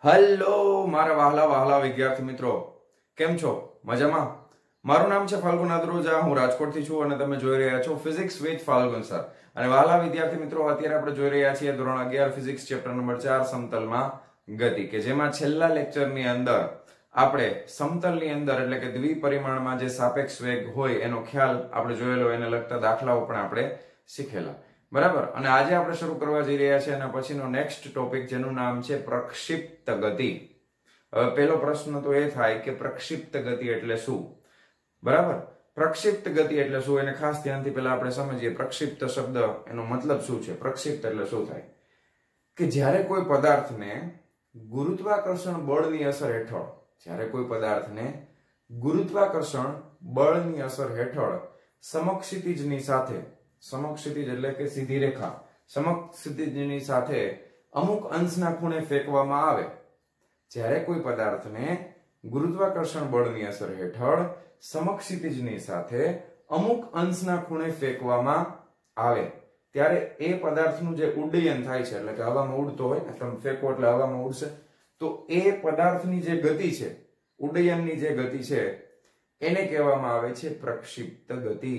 Hello મારા વહાલા વહાલા વિદ્યાર્થી મિત્રો, કેમ છો? મજામાં? મારું નામ છે ફાલ્ગુન આદ્રોજા, હું રાજકોટથી છું અને તમે જોઈ રહ્યા છો ફિઝિક્સ વિથ ફાલ્ગુન સર. અને વહાલા વિદ્યાર્થી મિત્રો, અત્યારે આપણે જોઈ રહ્યા છીએ ધોરણ 11 ફિઝિક્સ ચેપ્ટર નંબર 4 સમતલમાં ગતિ, કે જેમાં છેલ્લા લેક્ચરની અંદર આપણે સમતલની અંદર એટલે કે દ્વિપરિમાણમાં જે સાપેક્ષ વેગ હોય એનો ખ્યાલ આપણે જોયેલો, એને લગતા દાખલાઓ પણ આપણે શીખેલા, બરાબર. અને આજે આપણે શરૂ કરવા જઈ રહ્યા છીએ અને પછીનો નેક્સ્ટ ટોપિક, જેનું નામ છે પ્રક્ષિપ્ત ગતિ. હવે પહેલો પ્રશ્ન તો એ થાય કે પ્રક્ષિપ્ત ગતિ એટલે શું, બરાબર. પ્રક્ષિપ્ત ગતિ એટલે શું એને ખાસ ધ્યાનથી પહેલા આપણે સમજીએ. પ્રક્ષિપ્ત શબ્દ એનો મતલબ શું છે? પ્રક્ષિપ્ત એટલે શું થાય કે જ્યારે કોઈ પદાર્થને ગુરુત્વાકર્ષણ બળની અસર હેઠળ, જ્યારે કોઈ પદાર્થને ગુરુત્વાકર્ષણ બળની અસર હેઠળ સમક્ષિતિજની સાથે, સમક્ષિતિજ એટલે કે સીધી રેખા, સમક્ષિતિજની સાથે અમુક અંશના ખૂણે ફેંકવામાં આવે, જ્યારે કોઈ પદાર્થને ગુરુત્વાકર્ષણ બળની અસર હેઠળ સમક્ષિતિજની સાથે અમુક અંશના ખૂણે ફેંકવામાં આવે, ત્યારે એ પદાર્થનું જે ઉડ્ડયન થાય છે, એટલે કે હવામાં ઉડતો હોય ને, તમે ફેંકો એટલે હવામાં ઉડશે, તો એ પદાર્થની જે ગતિ છે, ઉડ્ડયનની જે ગતિ છે, એને કહેવામાં આવે છે પ્રક્ષિપ્ત ગતિ,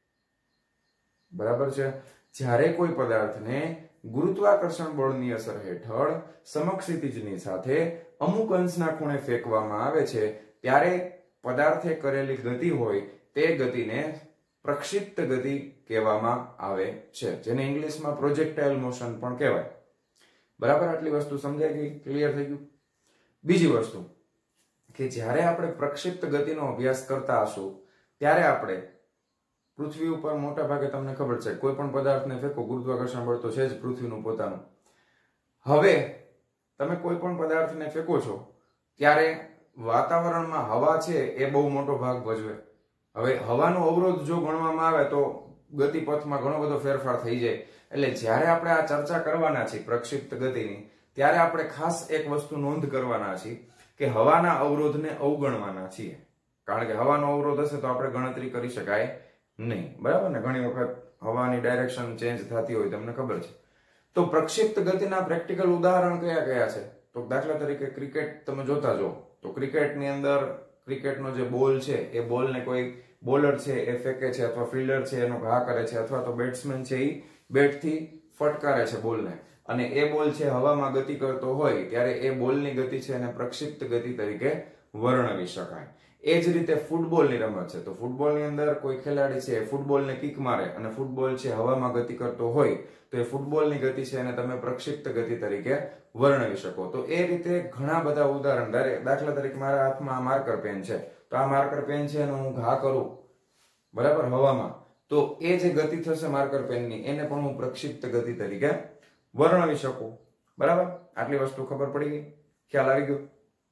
બરાબર છે. જ્યારે કોઈ પદાર્થને ગુરુત્વાકર્ષણ બળની અસર હેઠળ સમક્ષિતિજની સાથે અમુક અંશના ખૂણે ફેંકવામાં આવે છે, ત્યારે પદાર્થે કરેલી ગતિ હોય તે ગતિને પ્રક્ષિપ્ત ગતિ કહેવામાં આવે છે, જેને ઇંગ્લિશમાં પ્રોજેક્ટાઇલ મોશન પણ કહેવાય, બરાબર. આટલી વસ્તુ સમજાઈ ગઈ? ક્લિયર થઈ ગયું? બીજી વસ્તુ કે જ્યારે આપણે પ્રક્ષિપ્ત ગતિનો અભ્યાસ કરતા હશું ત્યારે આપણે પૃથ્વી ઉપર મોટા ભાગે તમને ખબર છે, કોઈ પણ પદાર્થને ફેંકો, ગુરુત્વાકર્ષણ બળ તો છે જ પૃથ્વીનું પોતાનું. હવે તમે કોઈ પણ પદાર્થને ફેંકો છો ત્યારે વાતાવરણમાં હવા છે એ બહુ મોટો ભાગ ભજવે. હવે હવાનો અવરોધ જો ગણવામાં આવે તો ગતિપથમાં ઘણો બધો ફેરફાર થઈ જાય. એટલે જ્યારે આપણે આ ચર્ચા કરવાના છીએ પ્રક્ષિપ્ત ગતિની, ત્યારે આપણે ખાસ એક વસ્તુ નોંધ કરવાના છીએ કે હવાના અવરોધને અવગણવાના છીએ, કારણ કે હવાનો અવરોધ હશે તો આપણે ગણતરી કરી શકાય નહીં, બરાબર ને. ઘણી વખત હવાની ડાયરેક્શન ચેન્જ થતી હોય, તમને ખબર છે. તો પ્રક્ષિપ્ત ગતિના પ્રેક્ટિકલ ઉદાહરણ કયા કયા છે? તો દાખલા તરીકે ક્રિકેટ તમે જોતા જો, તો ક્રિકેટની અંદર ક્રિકેટનો જે બોલ છે એ બોલને કોઈ બોલર છે એ ફેંકે છે, અથવા ફિલ્ડર છે એનો ઘા કરે છે, અથવા તો બેટ્સમેન છે એ બેટથી ફટકારે છે બોલને, અને એ બોલ છે હવામાં ગતિ કરતો હોય, ત્યારે એ બોલની ગતિ છે એને પ્રક્ષિપ્ત ગતિ તરીકે વર્ણવી શકાય. એ જ રીતે ફૂટબોલની રમત છે, તો ફૂટબોલની અંદર કોઈ ખેલાડી છે ફૂટબોલને કિક મારે અને ફૂટબોલ છે હવામાં ગતિ કરતો હોય, તો એ ફૂટબોલની ગતિ છે એને તમે પ્રક્ષિપ્ત ગતિ તરીકે વર્ણવી શકો. તો એ રીતે ઘણા બધા ઉદાહરણ, દાખલા તરીકે મારા હાથમાં આ માર્કર પેન છે, તો આ માર્કર પેન છે એનો હું ઘા કરું, બરાબર, હવામાં, તો એ જે ગતિ થશે માર્કર પેનની, એને પણ હું પ્રક્ષિપ્ત ગતિ તરીકે વર્ણવી શકું, બરાબર. આટલી વસ્તુ ખબર પડી ગઈ? ખ્યાલ આવી ગયો?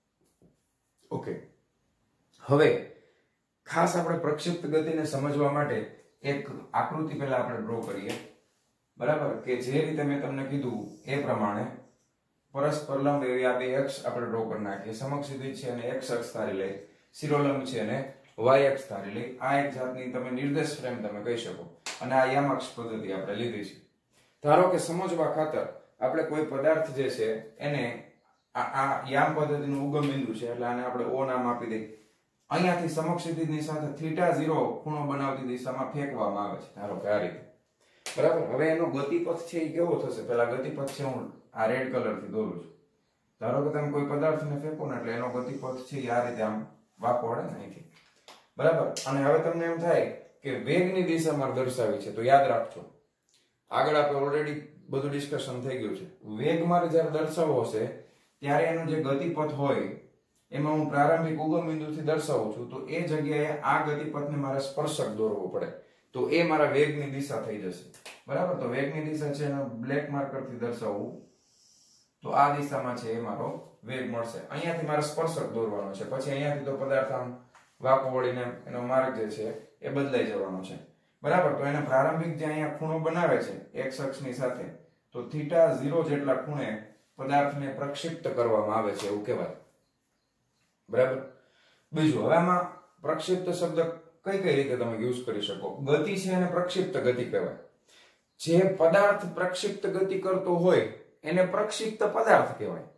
ઓકે. હવે ખાસ આપણે પ્રક્ષિપ્ત ગતિને સમજવા માટે એક આકૃતિ પહેલા આપણે ડ્રો કરીએ, બરાબર, કે જે રીતે મેં તમને કીધું એ પ્રમાણે પરસ્પર લંબ એવી આ બે અક્ષ આપણે ડ્રો કરી નાખીએ. સમક્ષિતિજ છે એને x અક્ષ ધારી લઈ, શિરોલંબ છે એને y અક્ષ ધારી લઈ. આ એક જાતની તમે નિર્દેશ ફ્રેમ તમે કહી શકો, અને આ યમ અક્ષ પદ્ધતિ આપણે લીધી છે. ધારો કે સમજવા ખાતર આપણે કોઈ પદાર્થ જે છે એને આ યામ પદ્ધતિનું ઉગમ બિંદુ છે, એટલે આને આપણે O નામ આપી દઈએ. અહીંયાથી સમક્ષિતિજની સાથે θ0 ખૂણો બનાવતી દિશામાં ફેંકવામાં આવે છે, ધારો કે આ રીતે, બરાબર. હવે એનો ગતિપથ છે એ કેવો થશે? પેલા ગતિપથ છે હું આ રેડ કલર થી દોરું છું. ધારો કે તમે કોઈ પદાર્થને ફેંકો ને એટલે એનો ગતિપથ છે આ રીતે આમ વાંકો વળે ને અહીંથી, બરાબર. અને હવે તમને એમ થાય કે વેગની દિશા મારે દર્શાવી છે, તો યાદ રાખજો, આગળ આપણે ઓલરેડી બધું ડિસ્કશન થઈ ગયું છે. વેગ મારે જ્યારે દર્શાવવો હશે ત્યારે એનો જે ગતિપથ હોય એમાં હું પ્રારંભિક ઉગમ બિંદુથી દર્શાવું છું, તો એ જગ્યાએ આ ગતિપથને મારે સ્પર્શક દોરવો પડે, તો એ મારા વેગની દિશા થઈ જશે, બરાબર. તો વેગની દિશા છે એનો બ્લેક માર્કરથી દર્શાવવું, તો આ દિશામાં છે એ મારો વેગ મળશે. અહીંયાથી મારે સ્પર્શક દોરવાનો છે, પછી અહીંયાથી તો પદાર્થ આમ વાંકો વળીને એનો માર્ગ જે છે એ બદલાઈ જવાનો છે, બરાબર. તો એને પ્રારંભિક જે અહીંયા ખૂણો બનાવે છે x અક્ષની સાથે, તો θ0 જેટલા ખૂણે પદાર્થને પ્રક્ષિપ્ત કરવામાં આવે છે એવું કહેવાય, બરાબર. બીજું, હવે આમાં પ્રક્ષિપ્ત શબ્દ કઈ કઈ રીતે તમે યુઝ કરી શકો? ગતિ છે એને પ્રક્ષિપ્ત ગતિ કહેવાય. જે પદાર્થ પ્રક્ષિપ્ત ગતિ કરતો હોય એને પ્રક્ષિપ્ત પદાર્થ કહેવાય,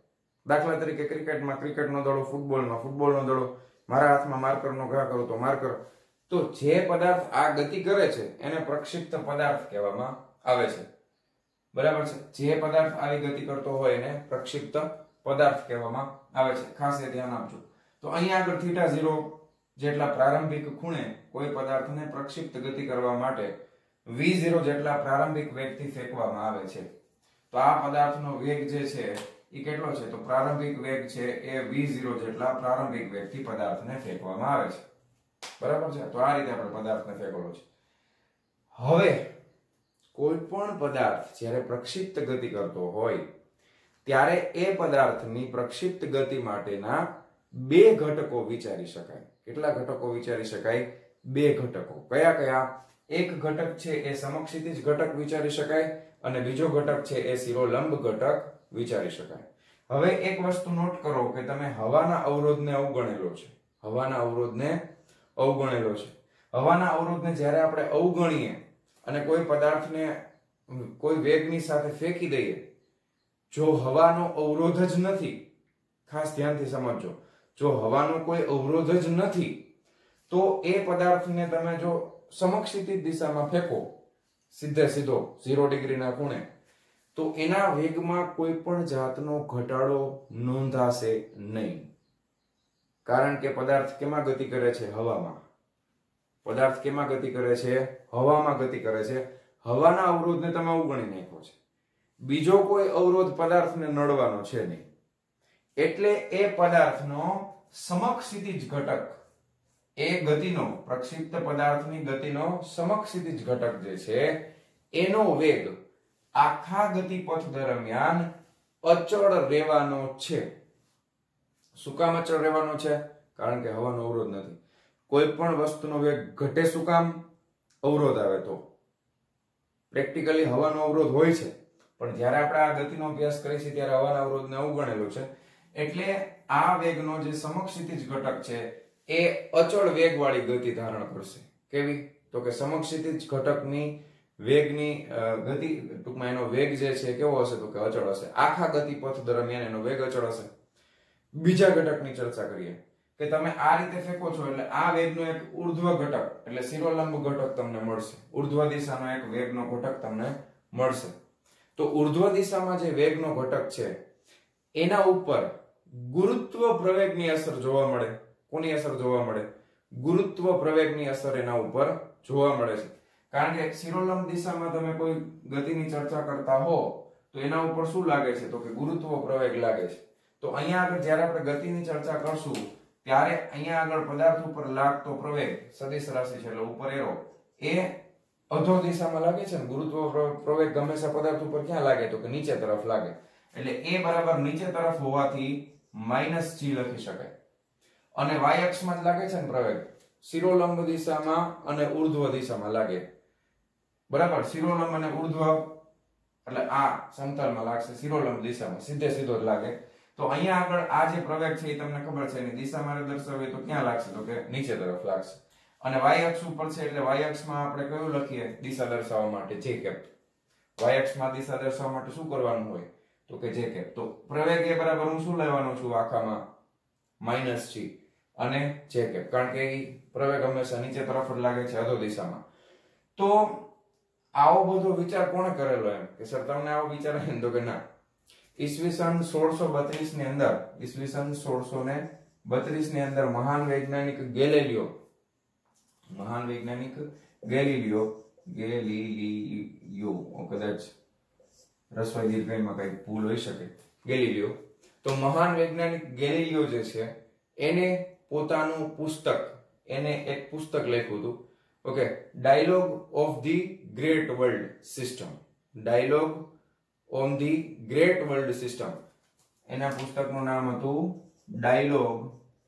દાખલા તરીકે ક્રિકેટનો દડો, ફૂટબોલનો દડો, મારા હાથમાં માર્કરનો ઘા કરું તો માર્કર. તો જે પદાર્થ આ ગતિ કરે છે એને પ્રક્ષિપ્ત પદાર્થ કહેવામાં આવે છે. બરાબર છે? જે પદાર્થ આવી ગતિ કરતો હોય એને પ્રક્ષિપ્ત પદાર્થ કહેવામાં આવે છે. ખાસ એ ધ્યાન આપજો. તો અહીંયા આગળ θ0 જેટલા પ્રારંભિક ખૂણે કોઈ પદાર્થને પ્રક્ષિપ્ત ગતિ કરવા માટે v0 જેટલા પ્રારંભિક વેગથી ફેંકવામાં આવે છે. તો આ પદાર્થનો વેગ જે છે એ કેટલો છે? તો પ્રારંભિક વેગ છે એ v0 જેટલા પ્રારંભિક વેગથી પદાર્થને ફેંકવામાં આવે છે. બરાબર છે? તો આ રીતે આપણે પદાર્થને ફેંકવાનો છે. હવે કોઈ પણ પદાર્થ જ્યારે પ્રક્ષિપ્ત ગતિ કરતો હોય ત્યારે એ પદાર્થની પ્રક્ષિપ્ત ગતિ માટેના બે ઘટકો વિચારી શકાય. કેટલા ઘટકો વિચારી શકાય? બે ઘટકો. કયા કયા? એક ઘટક છે એ સમક્ષિતિજ ઘટક વિચારી શકાય અને બીજો ઘટક છે એ શિરોલંબ ઘટક વિચારી શકાય. હવે એક વસ્તુ નોટ કરો કે તમે હવાના અવરોધને અવગણેલો છે. હવાના અવરોધને જ્યારે આપણે અવગણીએ અને કોઈ પદાર્થને કોઈ વેગની સાથે ફેંકી દઈએ, જો હવાનો અવરોધ જ નથી, ખાસ ધ્યાનથી સમજજો, જો હવાનો કોઈ અવરોધ જ નથી તો એ પદાર્થને તમે જો સમક્ષિતિજ દિશામાં ફેંકો, સીધો 0 ડિગ્રીના ખૂણે, તો એના વેગમાં કોઈ પણ જાતનો ઘટાડો નોંધાશે નહીં. કારણ કે પદાર્થ કેમાં ગતિ કરે છે? હવામાં. પદાર્થ કેમાં ગતિ કરે છે? હવામાં ગતિ કરે છે. હવાના અવરોધને તમે અવગણી નાખ્યો છે. બીજો કોઈ અવરોધ પદાર્થને નડવાનો છે નહીં. એટલે એ પદાર્થનો સમક્ષિતિજ ઘટક, એ ગતિનો, પ્રક્ષિપ્ત પદાર્થની ગતિનો સમક્ષિતિજ ઘટક જે છે એનો વેગ આખા ગતિપથ દરમિયાન અચળ રહેવાનો છે. શું કામ અચળ રહેવાનો છે? કારણ કે હવાનો અવરોધ નથી. કોઈ પણ વસ્તુનો વેગ ઘટે શું કામ? અવરોધ આવે તો. પ્રેક્ટિકલી હવાનો અવરોધ હોય છે, પણ જ્યારે આપણે આ ગતિનો અભ્યાસ કરીશું ત્યારે હવાના અવરોધને અવગણેલો છે. એટલે આ વેગનો જે સમક્ષિતિજ ઘટક છે એ અચળ વેગવાળી ગતિ ધારણ કરશે. કેવી? તો કે સમક્ષિતિજ ઘટકની વેગની ગતિ, ટૂંકમાં એનો વેગ જે છે કેવો હશે? તો કે અચળ હશે. આખા ગતિપથ દરમિયાન એનો વેગ અચળ હશે. બીજા ઘટકની ચર્ચા કરીએ કે તમે આ રીતે ફેંકો છો એટલે આ વેગનો એક ઉર્ધ્વ ઘટક એટલે શિરોલંબ ઘટક તમને મળશે. ઉર્ધ્વ દિશાનો એક વેગનો ઘટક તમને મળશે. તો ઉર્ધ્વ દિશામાં જે વેગનો ઘટક છે એના ઉપર ગુરુત્વ પ્રવેગની અસર જોવા મળે. કોની અસર જોવા મળે? ગુરુત્વ પ્રવેગની અસર એના ઉપર જોવા મળે છે. કારણ કે શિરોલંબ દિશામાં તમે કોઈ ગતિની ચર્ચા કરતા હો તો એના ઉપર શું લાગે છે? તો કે ગુરુત્વ પ્રવેગ લાગે છે. તો અહીંયા આગળ જ્યારે આપણે ગતિની ચર્ચા કરશું ત્યારે અહીંયા આગળ પદાર્થ ઉપર લાગતો પ્રવેગ, સદિશ રાશિ છે એટલે ઉપર એરો, એ અધો દિશામાં લાગે છે ને. ગુરુત્વ પ્રવેગ હંમેશા પદાર્થ ઉપર ક્યાં લાગે? તો કે નીચે તરફ લાગે. એટલે એ બરાબર નીચે તરફ હોવાથી -g લખી શકાય. અને y અક્ષમાં જ લાગે છે ને પ્રવેગ, શિરોલંબ દિશામાં અને ઉર્ધ્વ દિશામાં લાગે. બરાબર? શિરોલંબ અને ઉર્ધ્વ એટલે આ સમતલમાં લાગશે, શિરોલંબ દિશામાં સીધો જ લાગે. તો અહીંયા આગળ આ જે પ્રવેગ છે એ તમને ખબર છે એની દિશા મારે દર્શાવવી તો ક્યાં લાગશે? તો કે નીચે તરફ લાગશે. અને y અક્ષ ઉપર છે એટલે y અક્ષમાં આપણે કયું લખીએ દિશા દર્શાવવા માટે? j cap. y અક્ષમાં દિશા દર્શાવવા માટે શું કરવાનું હોય? તો કે j કેપ. તો પ્રવેગ એ બરાબર હું શું લેવાનો છું આખામાં? -g અને j કેપ. કારણ કે એ પ્રવેગ હંમેશા નીચે તરફ જ લાગે છે, અધો દિશામાં. તો આવો બધો વિચાર કોણે કરેલો? એમ કે સર તમને આવો વિચાર આવે તો કે ના. ઈસવીસન 1632 ની અંદર, ઈસવીસન 1632 ની અંદર મહાન વૈજ્ઞાનિક ગેલીલિયો કદાચ રસવાઈ દીર્ઘઈમાં કઈ ભૂલ હોઈ શકે, ગેલીલિયો. તો મહાન વૈજ્ઞાનિક ગેલીલિયો જે છે એને પોતાનું પુસ્તક, એને એક પુસ્તક લખ્યું હતું. Okay, dialogue of the great world system. Dialogue on the great world system. એના પુસ્તકનું નામ હતું dialogue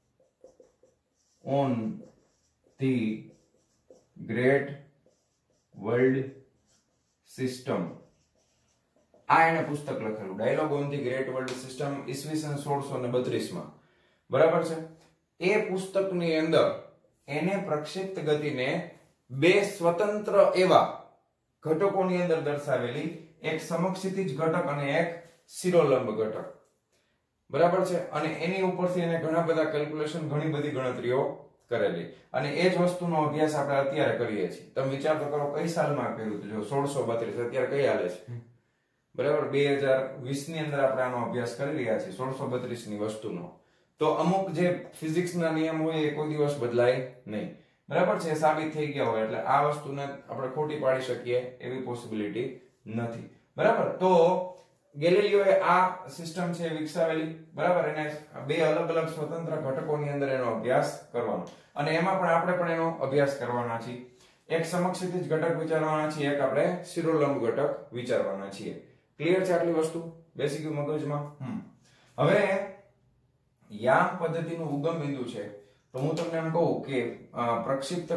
on the great world system. આ એને પુસ્તક લખેલું, dialogue on the great world system, ઈસવીસન 1632 માં. બરાબર છે? એ પુસ્તકની અંદર એને પ્રક્ષિપ્ત ગતિને બે સ્વતંત્ર એવા ઘટકોની અંદર દર્શાવેલી, એક સમક્ષિતિજ ઘટક અને એક શિરોલંબ ઘટક. બરાબર છે. અને એની ઉપરથી એને ઘણા બધા કેલ્ક્યુલેશન, ઘણી બધી ગણતરીઓ કરેલી, અને એ જ વસ્તુનો અભ્યાસ આપણે અત્યારે કરીએ છીએ. તમે વિચાર તો કરો કઈ સાલમાં કર્યું હતું? જો 1632 અત્યારે કઈ હાલે છે? બરાબર, 2020 ની અંદર આપણે આનો અભ્યાસ કરી રહ્યા છીએ 1632 ની વસ્તુનો. તો અમુક જે ફિઝિક્સના નિયમ હોય એ કોઈ દિવસ બદલાય નહીં. બરાબર છે, સાબિત થઈ ગયા હોય એટલે આ વસ્તુને આપણે ખોટી પાડી શકીએ એવી પોસિબિલિટી નથી. બરાબર, તો ગેલિલિયોએ આ સિસ્ટમ છે વિકસાવેલી. બરાબર, એને બે અલગ અલગ સ્વતંત્ર ઘટકોની અંદર એનો અભ્યાસ કરવાનો, અને એમાં પણ આપણે પણ એનો અભ્યાસ કરવાના છીએ. એક સમક્ષિતિજ ઘટક વિચારવાના છીએ, એક આપણે શિરોલંબ ઘટક વિચારવાના છીએ. ક્લિયર છે આટલી વસ્તુ? બેસી ગયું મગજમાં? હવે યામ પદ્ધતિનું ઉગમ બિંદુ છે. તો હું તમને એમ કહું કે પ્રક્ષિપ્ત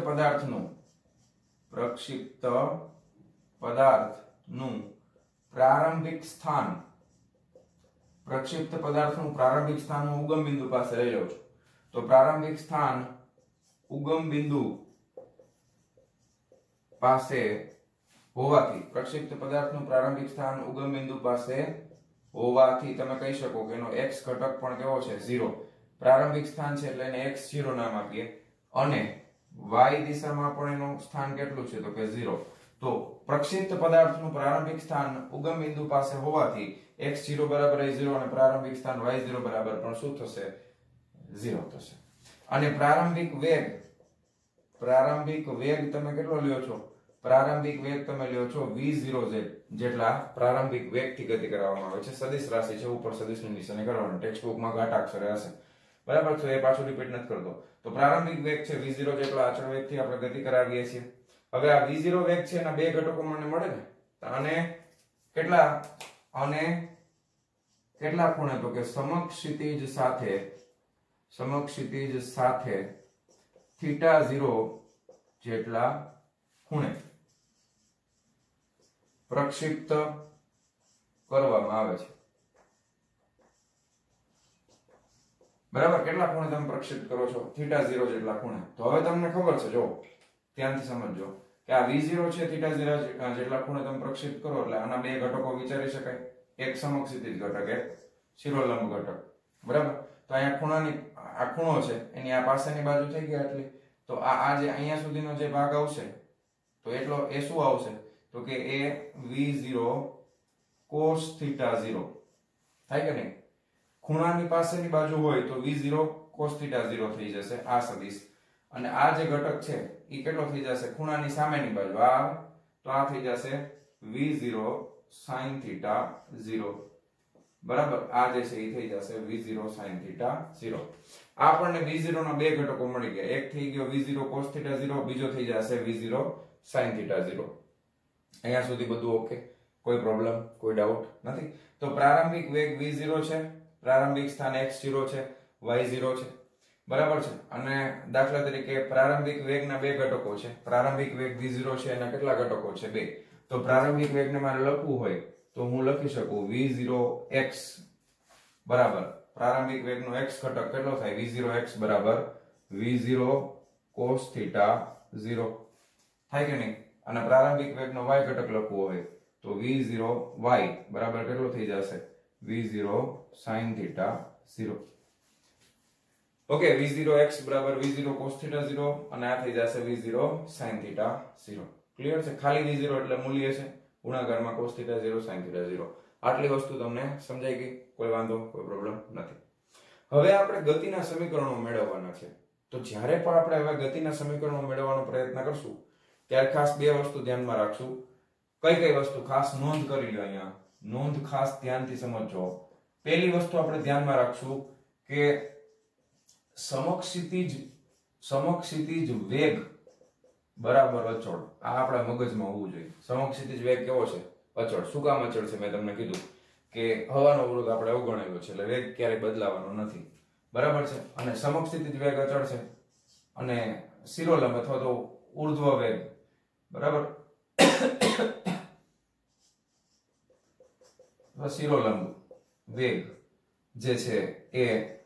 પદાર્થનું પ્રારંભિક સ્થાન, પ્રક્ષિપ્ત પદાર્થનું પ્રારંભિક સ્થાન હું ઉગમ બિંદુ પાસે લઈ લઉં છું. તો પ્રારંભિક સ્થાન ઉગમ બિંદુ પાસે હોવાથી, પ્રક્ષિપ્ત પદાર્થનું પ્રારંભિક સ્થાન ઉગમ બિંદુ પાસે હોવાથી તમે કહી શકો કે એનો x ઘટક પણ કેવો છે? 0. પ્રારંભિક સ્થાન છે એટલે એને x0 નામ આપીએ, અને y દિશામાં પણ એનું સ્થાન કેટલું છે? તો કે 0. તો પ્રક્ષિપ્ત પદાર્થનું પ્રારંભિક સ્થાન ઉગમ બિંદુ પાસે હોવાથી x0 બરાબર 0 અને પ્રારંભિક સ્થાન y0 બરાબર પણ શું થશે? 0 થશે. અને પ્રારંભિક વેગ તમે કેટલો લ્યો છો? પ્રારંભિક વેગ તમે લ્યો છો v0z જેટલા પ્રારંભિક વેગથી ગતિ કરાવવામાં આવે છે. સદિશ રાશિ છે, ઉપર સદિશની નિશાની કરવાની, ટેક્સ્ટ બુકમાં ઘાટા અક્ષરે હશે. બરાબર છે, એ પાછું રિપીટ નથી કરતો. તો પ્રારંભિક વેગ છે v0 જેટલા અચળ વેગથી આપણે ગતિ કરાવીએ છીએ. હવે આ v0 વેગ છે એના બે ઘટકો મને મળે ને, અને કેટલા ખૂણે? તો કે સમક્ષિતિજ સાથે θ0 જેટલા ખૂણે પ્રક્ષિપ્ત કરવામાં આવે છે. બરાબર, કેટલા ખૂણે તમે પ્રક્ષિપ્ત કરો છો? θ0 જેટલા ખૂણે. તો હવે તમને ખબર છે, જો ધ્યાનથી સમજજો કે આ v0 છે, θ0 જેટલા ખૂણે તમે પ્રક્ષિપ્ત કરો એટલે આના બે ઘટકો વિચારી શકાય, એક સમક્ષિતિજ ઘટક, એક શિરોલંબ ઘટક. બરાબર, તો અહીંયા ખૂણાની આ ખૂણો છે એની આ પાસેની બાજુ થઈ ગયા એટલે તો આ જે અહીંયા સુધીનો જે ભાગ આવશે તો એટલો એ શું આવશે? તો કે એ v0 cos θ0 થાય કે નહીં? ખૂણાની પાસેની બાજુ હોય તો v0 cos θ0 થઈ જશે આ સદિશ, અને આ જે ઘટક છે એ કેટલો થઈ જશે? ખૂણાની સામેની બાજુ આ, તો આ થઈ જશે v0 sin θ0. બરાબર, આ જે છે એ થઈ જશે v0 sin θ0. આપણને v0 ના બે ઘટકો મળી ગયા, એક થઈ ગયો v0 cos θ0, બીજો થઈ જશે v0 sin θ0. અહીંયા સુધી બધું ઓકે? કોઈ પ્રોબ્લેમ, કોઈ ડાઉટ નથી? તો પ્રારંભિક વેગ v0 છે, પ્રારંભિક સ્થાન x0 છે, y0 છે. બરાબર છે, અને દાખલા તરીકે પ્રારંભિક વેગના બે ઘટકો છે. પ્રારંભિક વેગ v0 છે, એના કેટલા ઘટકો છે? 2. તો પ્રારંભિક વેગને મારે લખવું હોય તો હું લખી શકું v0x બરાબર પ્રારંભિક વેગનો x ઘટક કેટલો થાય? v0x બરાબર v0 cos θ0 થાય કે નહીં? અને પ્રારંભિક વેગનો y ઘટક લખવો હોય તો v0y બરાબર કેટલો થઈ જશે? v0 sin θ0. ઓકે, v0x બરાબર v0 cos θ0 અને આ થઈ જશે v0 sin θ0. ક્લિયર છે? ખાલી v0 એટલે મૂલ્ય છે, ગુણાકારમાં cos θ0 sin θ0. આટલી વસ્તુ તમને સમજાઈ ગઈ? કોઈ વાંધો, કોઈ પ્રોબ્લેમ નથી? હવે આપણે ગતિના સમીકરણો મેળવવાના છે. તો જ્યારે પણ આપણે હવે ગતિના સમીકરણો મેળવવાનો પ્રયત્ન કરશું ત્યારે ખાસ બે વસ્તુ ધ્યાનમાં રાખશું. કઈ કઈ વસ્તુ? ખાસ નોંધ કરી લો, અહીંયા નોંધ ખાસ ધ્યાનથી સમજજો. પહેલી વસ્તુ આપણે ધ્યાનમાં રાખશું કે સમક્ષિતિજ વેગ બરાબર અચળ. આ આપણા મગજમાં હોવું જોઈએ. સમક્ષિતિજ વેગ કેવો છે? અચળ. શું કામ અચળ છે? મેં તમને કીધું કે હવાનો વિરોધ આપણે અવગણેલો છે એટલે વેગ ક્યારેય બદલાવાનો નથી. બરાબર છે, અને સમક્ષિતિજ વેગ અચળ છે, અને શિરોલંબ અથવા તો ઉર્ધ્વ વેગ બરાબર શિરોલંબ વેગ જે છે એ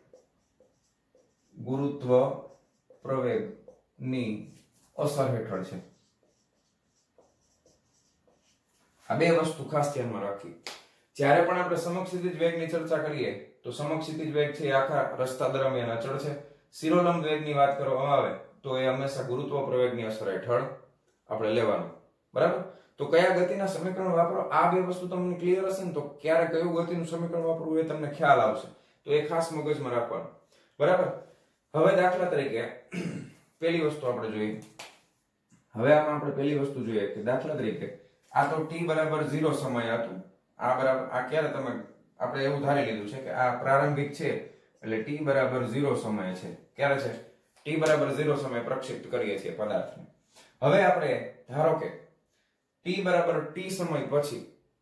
ગુરુત્વ પ્રવેગની અસર હેઠળ છે. આ બે વસ્તુ ખાસ ધ્યાનમાં રાખી. જ્યારે પણ આપણે સમક્ષિતિજ વેગની ચર્ચા કરીએ તો સમક્ષિતિજ વેગ છે એ આખા રસ્તા દરમિયાન અચળ છે. શિરોલંબ વેગની વાત કરવામાં આવે તો એ હંમેશા ગુરુત્વ પ્રવેગની અસર હેઠળ આપણે લેવાનું. બરાબર. તો કયા ગતિના સમીકરણ વાપરો, આ બે વસ્તુ તમને ક્લિયર હશે ને તો ક્યારે કયું ગતિનું સમીકરણ વાપરવું એ તમને ખ્યાલ આવશે. તો એ ખાસ મગજમાં રાખવાનું. બરાબર. હવે દાખલા તરીકે પહેલી વસ્તુ આપણે જોઈએ. હવે આમાં આપણે પહેલી વસ્તુ જોઈએ કે દાખલા તરીકે આ તો t બરાબર 0 સમય હતું. આ બરાબર આ ક્યારે તમે આપણે એવું ધારી લીધું છે કે આ પ્રારંભિક છે એટલે t બરાબર 0 સમય છે. ક્યારે છે? t બરાબર 0 સમય પ્રક્ષિપ્ત કરીએ છીએ પદાર્થને. હવે આપણે ધારો કે t બરાબર t સમય પછી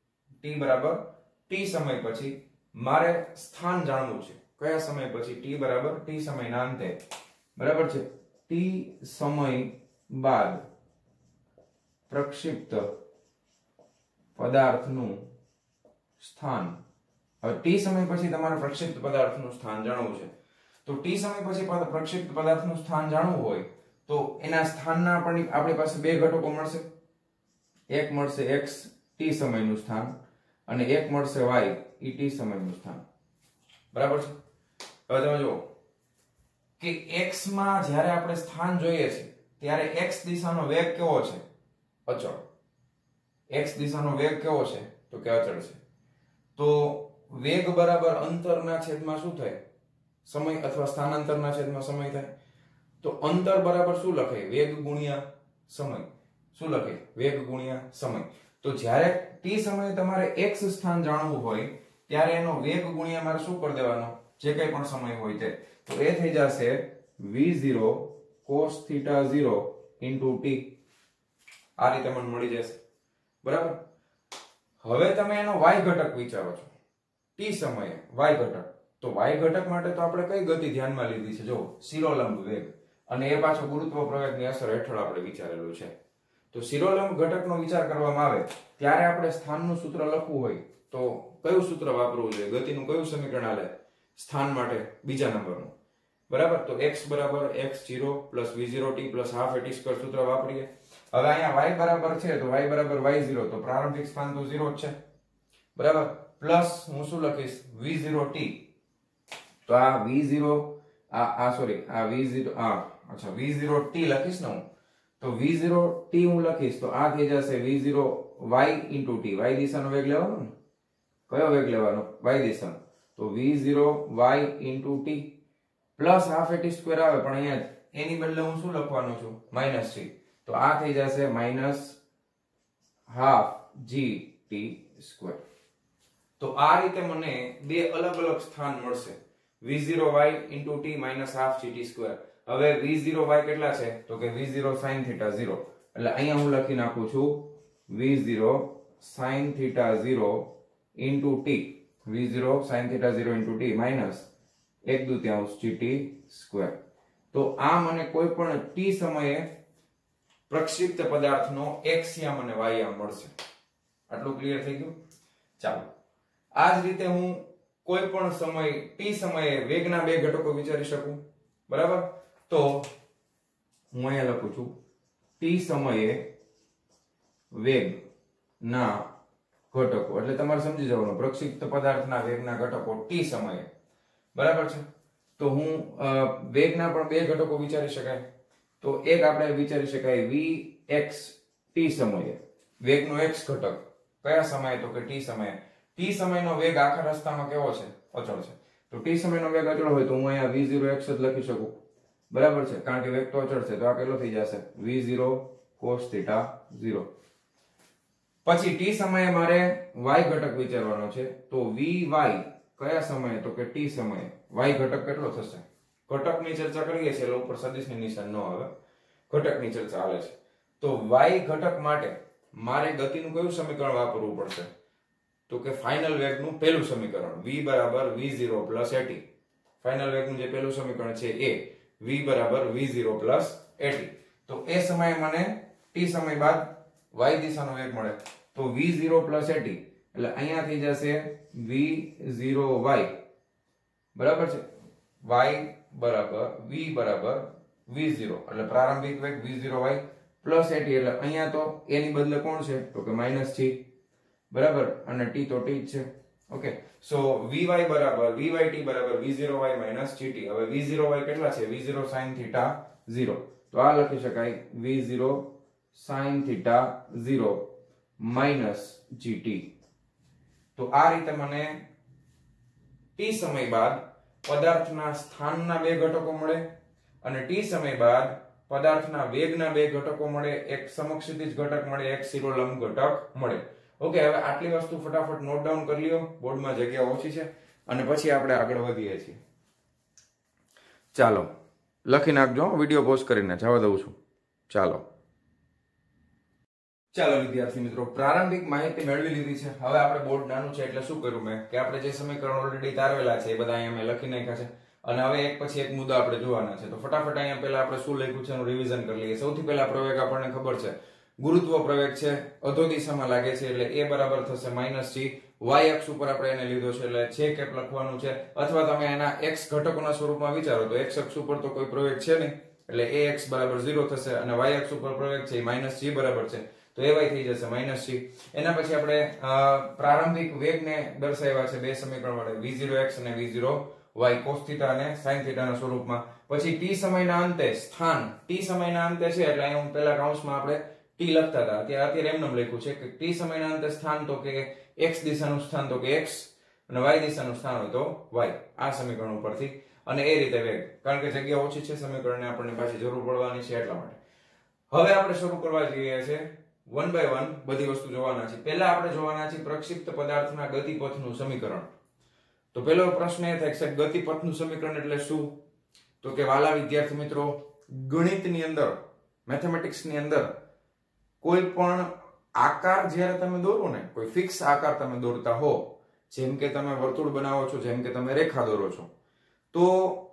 મારે સ્થાન જાણવું છે. કયા સમય પછી? t બરાબર t સમયના અંતે. બરાબર છે. t સમય બાદ પ્રક્ષિપ્ત પદાર્થનું સ્થાન. હવે t સમય પછી તમારે પ્રક્ષિપ્ત પદાર્થનું સ્થાન જાણવું છે. તો t સમય પછી પ્રક્ષિપ્ત પદાર્થનું સ્થાન જાણવું હોય તો એના સ્થાનના આપણી પાસે બે ઘટકો મળશે. એક મળશે x t સમયનું સ્થાન અને એક મળશે y e t સમયનું સ્થાન. બરાબર છે. હવે તમે જુઓ કે x માં જ્યારે આપણે સ્થાન જોઈએ છે ત્યારે x દિશાનો વેગ કેવો છે? અચળ. x દિશાનો વેગ કેવો છે? તો કે અચળ છે. તો વેગ બરાબર અંતરના છેદમાં શું થાય? સમય અથવા સ્થાનાંતરના છેદમાં સમય થાય. તો અંતર બરાબર શું લખાય? વેગ ગુણ્યા સમય. શું લખાય? વેગ ગુણ્યા સમય. તો જ્યારે t સમયે તમારે x સ્થાન જાણવું હોય ત્યારે એનો વેગ ગુણ્યા મારે શું કરી દેવાનો? જે કંઈ પણ સમય હોય તે. તો એ થઈ જશે v0 cos θ0 into t. આ રીતે મને મળી જશે. બરાબર. હવે તમે એનો y ઘટક વિચારો છો. t સમયે y ઘટક. તો y ઘટક માટે તો આપણે કઈ ગતિ ધ્યાનમાં લીધી છે? જો શિરોલંબ વેગ અને એ પાછો ગુરુત્વ પ્રવેગની અસર હેઠળ આપણે વિચારેલું છે. તો શિરોલંબ ઘટકનો વિચાર કરવામાં આવે ત્યારે આપણે સ્થાનનું સૂત્ર લખવું હોય તો કયું સૂત્ર વાપરવું જોઈએ? ગતિનું કયું સમીકરણ આલે સ્થાન માટે? બીજા નંબરનું. બરાબર. તો x બરાબર x0 v0t ½ at² સૂત્ર વાપરીએ. હવે અહીંયા y બરાબર છે તો y બરાબર y0 તો પ્રારંભિક સ્થાન તો 0 જ છે. બરાબર. પ્લસ હું શું લખીશ? v0t. તો આ v0 v0t લખીશ ને હું. તો v0t હું લખીશ તો આ થઈ જશે v0y into t. y દિશાનો વેગ લેવાનો ને? કયો વેગ લેવાનો? y દિશાનો. તો v0y into t plus ½ at² આવે પણ અહીંયા એની બદલે હું શું લખવાનો છું? -c. તો આ થઈ જશે -12gt². તો આ રીતે મને બે અલગ અલગ સ્થાન મળશે. v0y into t -12gt². હવે v0y કેટલા છે? તો કે v0 sin θ0. એટલે અહીંયા હું લખી નાખું છું v0 sin θ0 into t. v0 sin θ0 into t -1/2gt². તો આ મને કોઈ પણ t સમયે પ્રક્ષિપ્ત પદાર્થનો x યામ અને y યામ મળશે. આટલું ક્લિયર થઈ ગયું? ચાલો. આ જ રીતે હું કોઈ પણ સમય t સમયે વેગના બે ઘટકો વિચારી શકું. બરાબર. તો હું અહીંયા લખું છું t સમયે વેગના ઘટકો. એટલે તમારે સમજી જવાનું પ્રક્ષિપ્ત પદાર્થના વેગના ઘટકો t સમયે. બરાબર છે. તો હું વેગના પણ બે ઘટકો વિચારી શકાય. તો એક આપણે વિચારી શકાય vx t સમયે વેગનો x ઘટક. કયા સમયે? તો કે t સમયે. t સમયનો વેગ આખા રસ્તામાં કેવો છે? અચળ છે. તો t સમયનો વેગ અચળ હોય તો હું અહીંયા v0x જ લખી શકું. બરાબર છે. કારણ કે વેગ તો અચળ છે તો આ કેટલો થઈ જશે? v0 cos θ0. પછી t સમયે મારે y ઘટક વિચારવાનો છે. તો vy કયા સમયે? તો કે t સમયે y ઘટક કેટલો થશે? ઘટકની ચર્ચા કરીએ છીએ એટલે ઉપર સદિશની નિશાન ન આવે. ઘટકની ચર્ચા હાલે છે. તો y ઘટક માટે મારે ગતિનું કયું સમીકરણ વાપરવું પડશે? તો કે ફાઇનલ વેગનું પહેલું સમીકરણ v બરાબર v0 at. ફાઇનલ વેગનું જે પહેલું સમીકરણ છે એ v બરાબર v0 at. તો એ સમયે મને t સમય બાદ y દિશાનો વેગ મળે તો v0 at. એટલે અહીંયા થઈ જશે v0y. બરાબર છે. y બરાબર v બરાબર v0 એટલે પ્રારંભિક વેગ v0y at. એટલે અહીંયા તો a ની બદલે કોણ છે? તો કે -c. બરાબર. અને t તો t જ છે ઓકે સો vy બરાબર vyt બરાબર v0y માઈનસ gt. હવે v0y કેટલા છે? v0 sin θ 0. તો આ લખી શકાય v0 sin θ 0 માઈનસ gt. તો આ રીતે મને t સમય બાદ પદાર્થના સ્થાનના બે ઘટકો મળે અને t સમય બાદ પદાર્થના વેગના બે ઘટકો મળે, એક સમક્ષિતિજ ઘટક મળે, એક શિરોલંબ ઘટક મળે. ઓકે હવે આટલી વસ્તુ ફટાફટ નોટ ડાઉન કરી લ્યો, બોર્ડમાં જગ્યા ઓછી છે અને પછી આપણે આગળ વધીએ છીએ. ચાલો લખી નાખજો, વિડિયો પોઝ કરીને જવા દઉં છું. ચાલો વિદ્યાર્થી મિત્રો, પ્રારંભિક માહિતી મેળવી લીધી છે. હવે આપણે બોર્ડ નાનું છે એટલે શું કર્યું મેં કે આપણે જે સમીકરણ ઓલરેડી તારવેલા છે એ બધા અહીંયા મેં લખી નાખ્યા છે અને હવે એક પછી એક મુદ્દા આપણે જોવાના છે. તો ફટાફટ અહીંયા પહેલા આપણે શું લખ્યું છે એનું રિવિઝન કરી લઈએ. સૌથી પહેલા પ્રવેગ આપણને ખબર છે, ગુરુત્વ પ્રવેગ છે, અધો દિશામાં લાગે છે એટલે a બરાબર થશે -g. y અક્ષ ઉપર આપણે એને લીધો છે એટલે છે કેપ લખવાનું છે, અથવા તમે એના x ઘટકોના સ્વરૂપમાં વિચારો તો x અક્ષ ઉપર તો કોઈ પ્રવેગ છે નહીં એટલે ax બરાબર 0 થશે અને y અક્ષ ઉપર પ્રવેગ છે એ -g બરાબર છે તો ay થઈ જશે -g. એના પછી આપણે પ્રારંભિક વેગને દર્શાવ્યા છે બે સમીકરણ વડે, v0x અને v0y cos θ અને sin θ ના સ્વરૂપમાં. પછી t સમયના અંતે સ્થાન, t સમયના અંતે છે એટલે અહીં હું પહેલા કૌંસમાં આપણે t લખતા હતા, અત્યારે એમનેમ લખ્યું છે કે t સમયના અંતે સ્થાન તો કે x દિશાનું સ્થાન તો કે x અને y દિશાનું સ્થાન હોય તો y, આ સમીકરણ ઉપરથી. અને એ રીતે વેગ, કારણ કે જગ્યા ઓછી છે સમીકરણને આપણને પાછી જરૂર પડવાની છે એટલા માટે. હવે આપણે શરૂ કરવા જઈએ છે વન બાય વન બધી વસ્તુ જોવાના છે. પહેલા આપણે જોવાના છે પ્રક્ષિપ્ત પદાર્થના ગતિપથનું સમીકરણ. તો પહેલો પ્રશ્ન એ થાય કે ગતિપથનું સમીકરણ એટલે શું? તો કે વાલા વિદ્યાર્થી મિત્રો, ગણિતની અંદર, મેથેમેટિક્સની અંદર કોઈ પણ આકાર જ્યારે તમે દોરો ને, કોઈ ફિક્સ આકાર તમે દોરતા હો, જેમ કે તમે વર્તુળ બનાવો છો, જેમ કે તમે રેખા દોરો છો, તો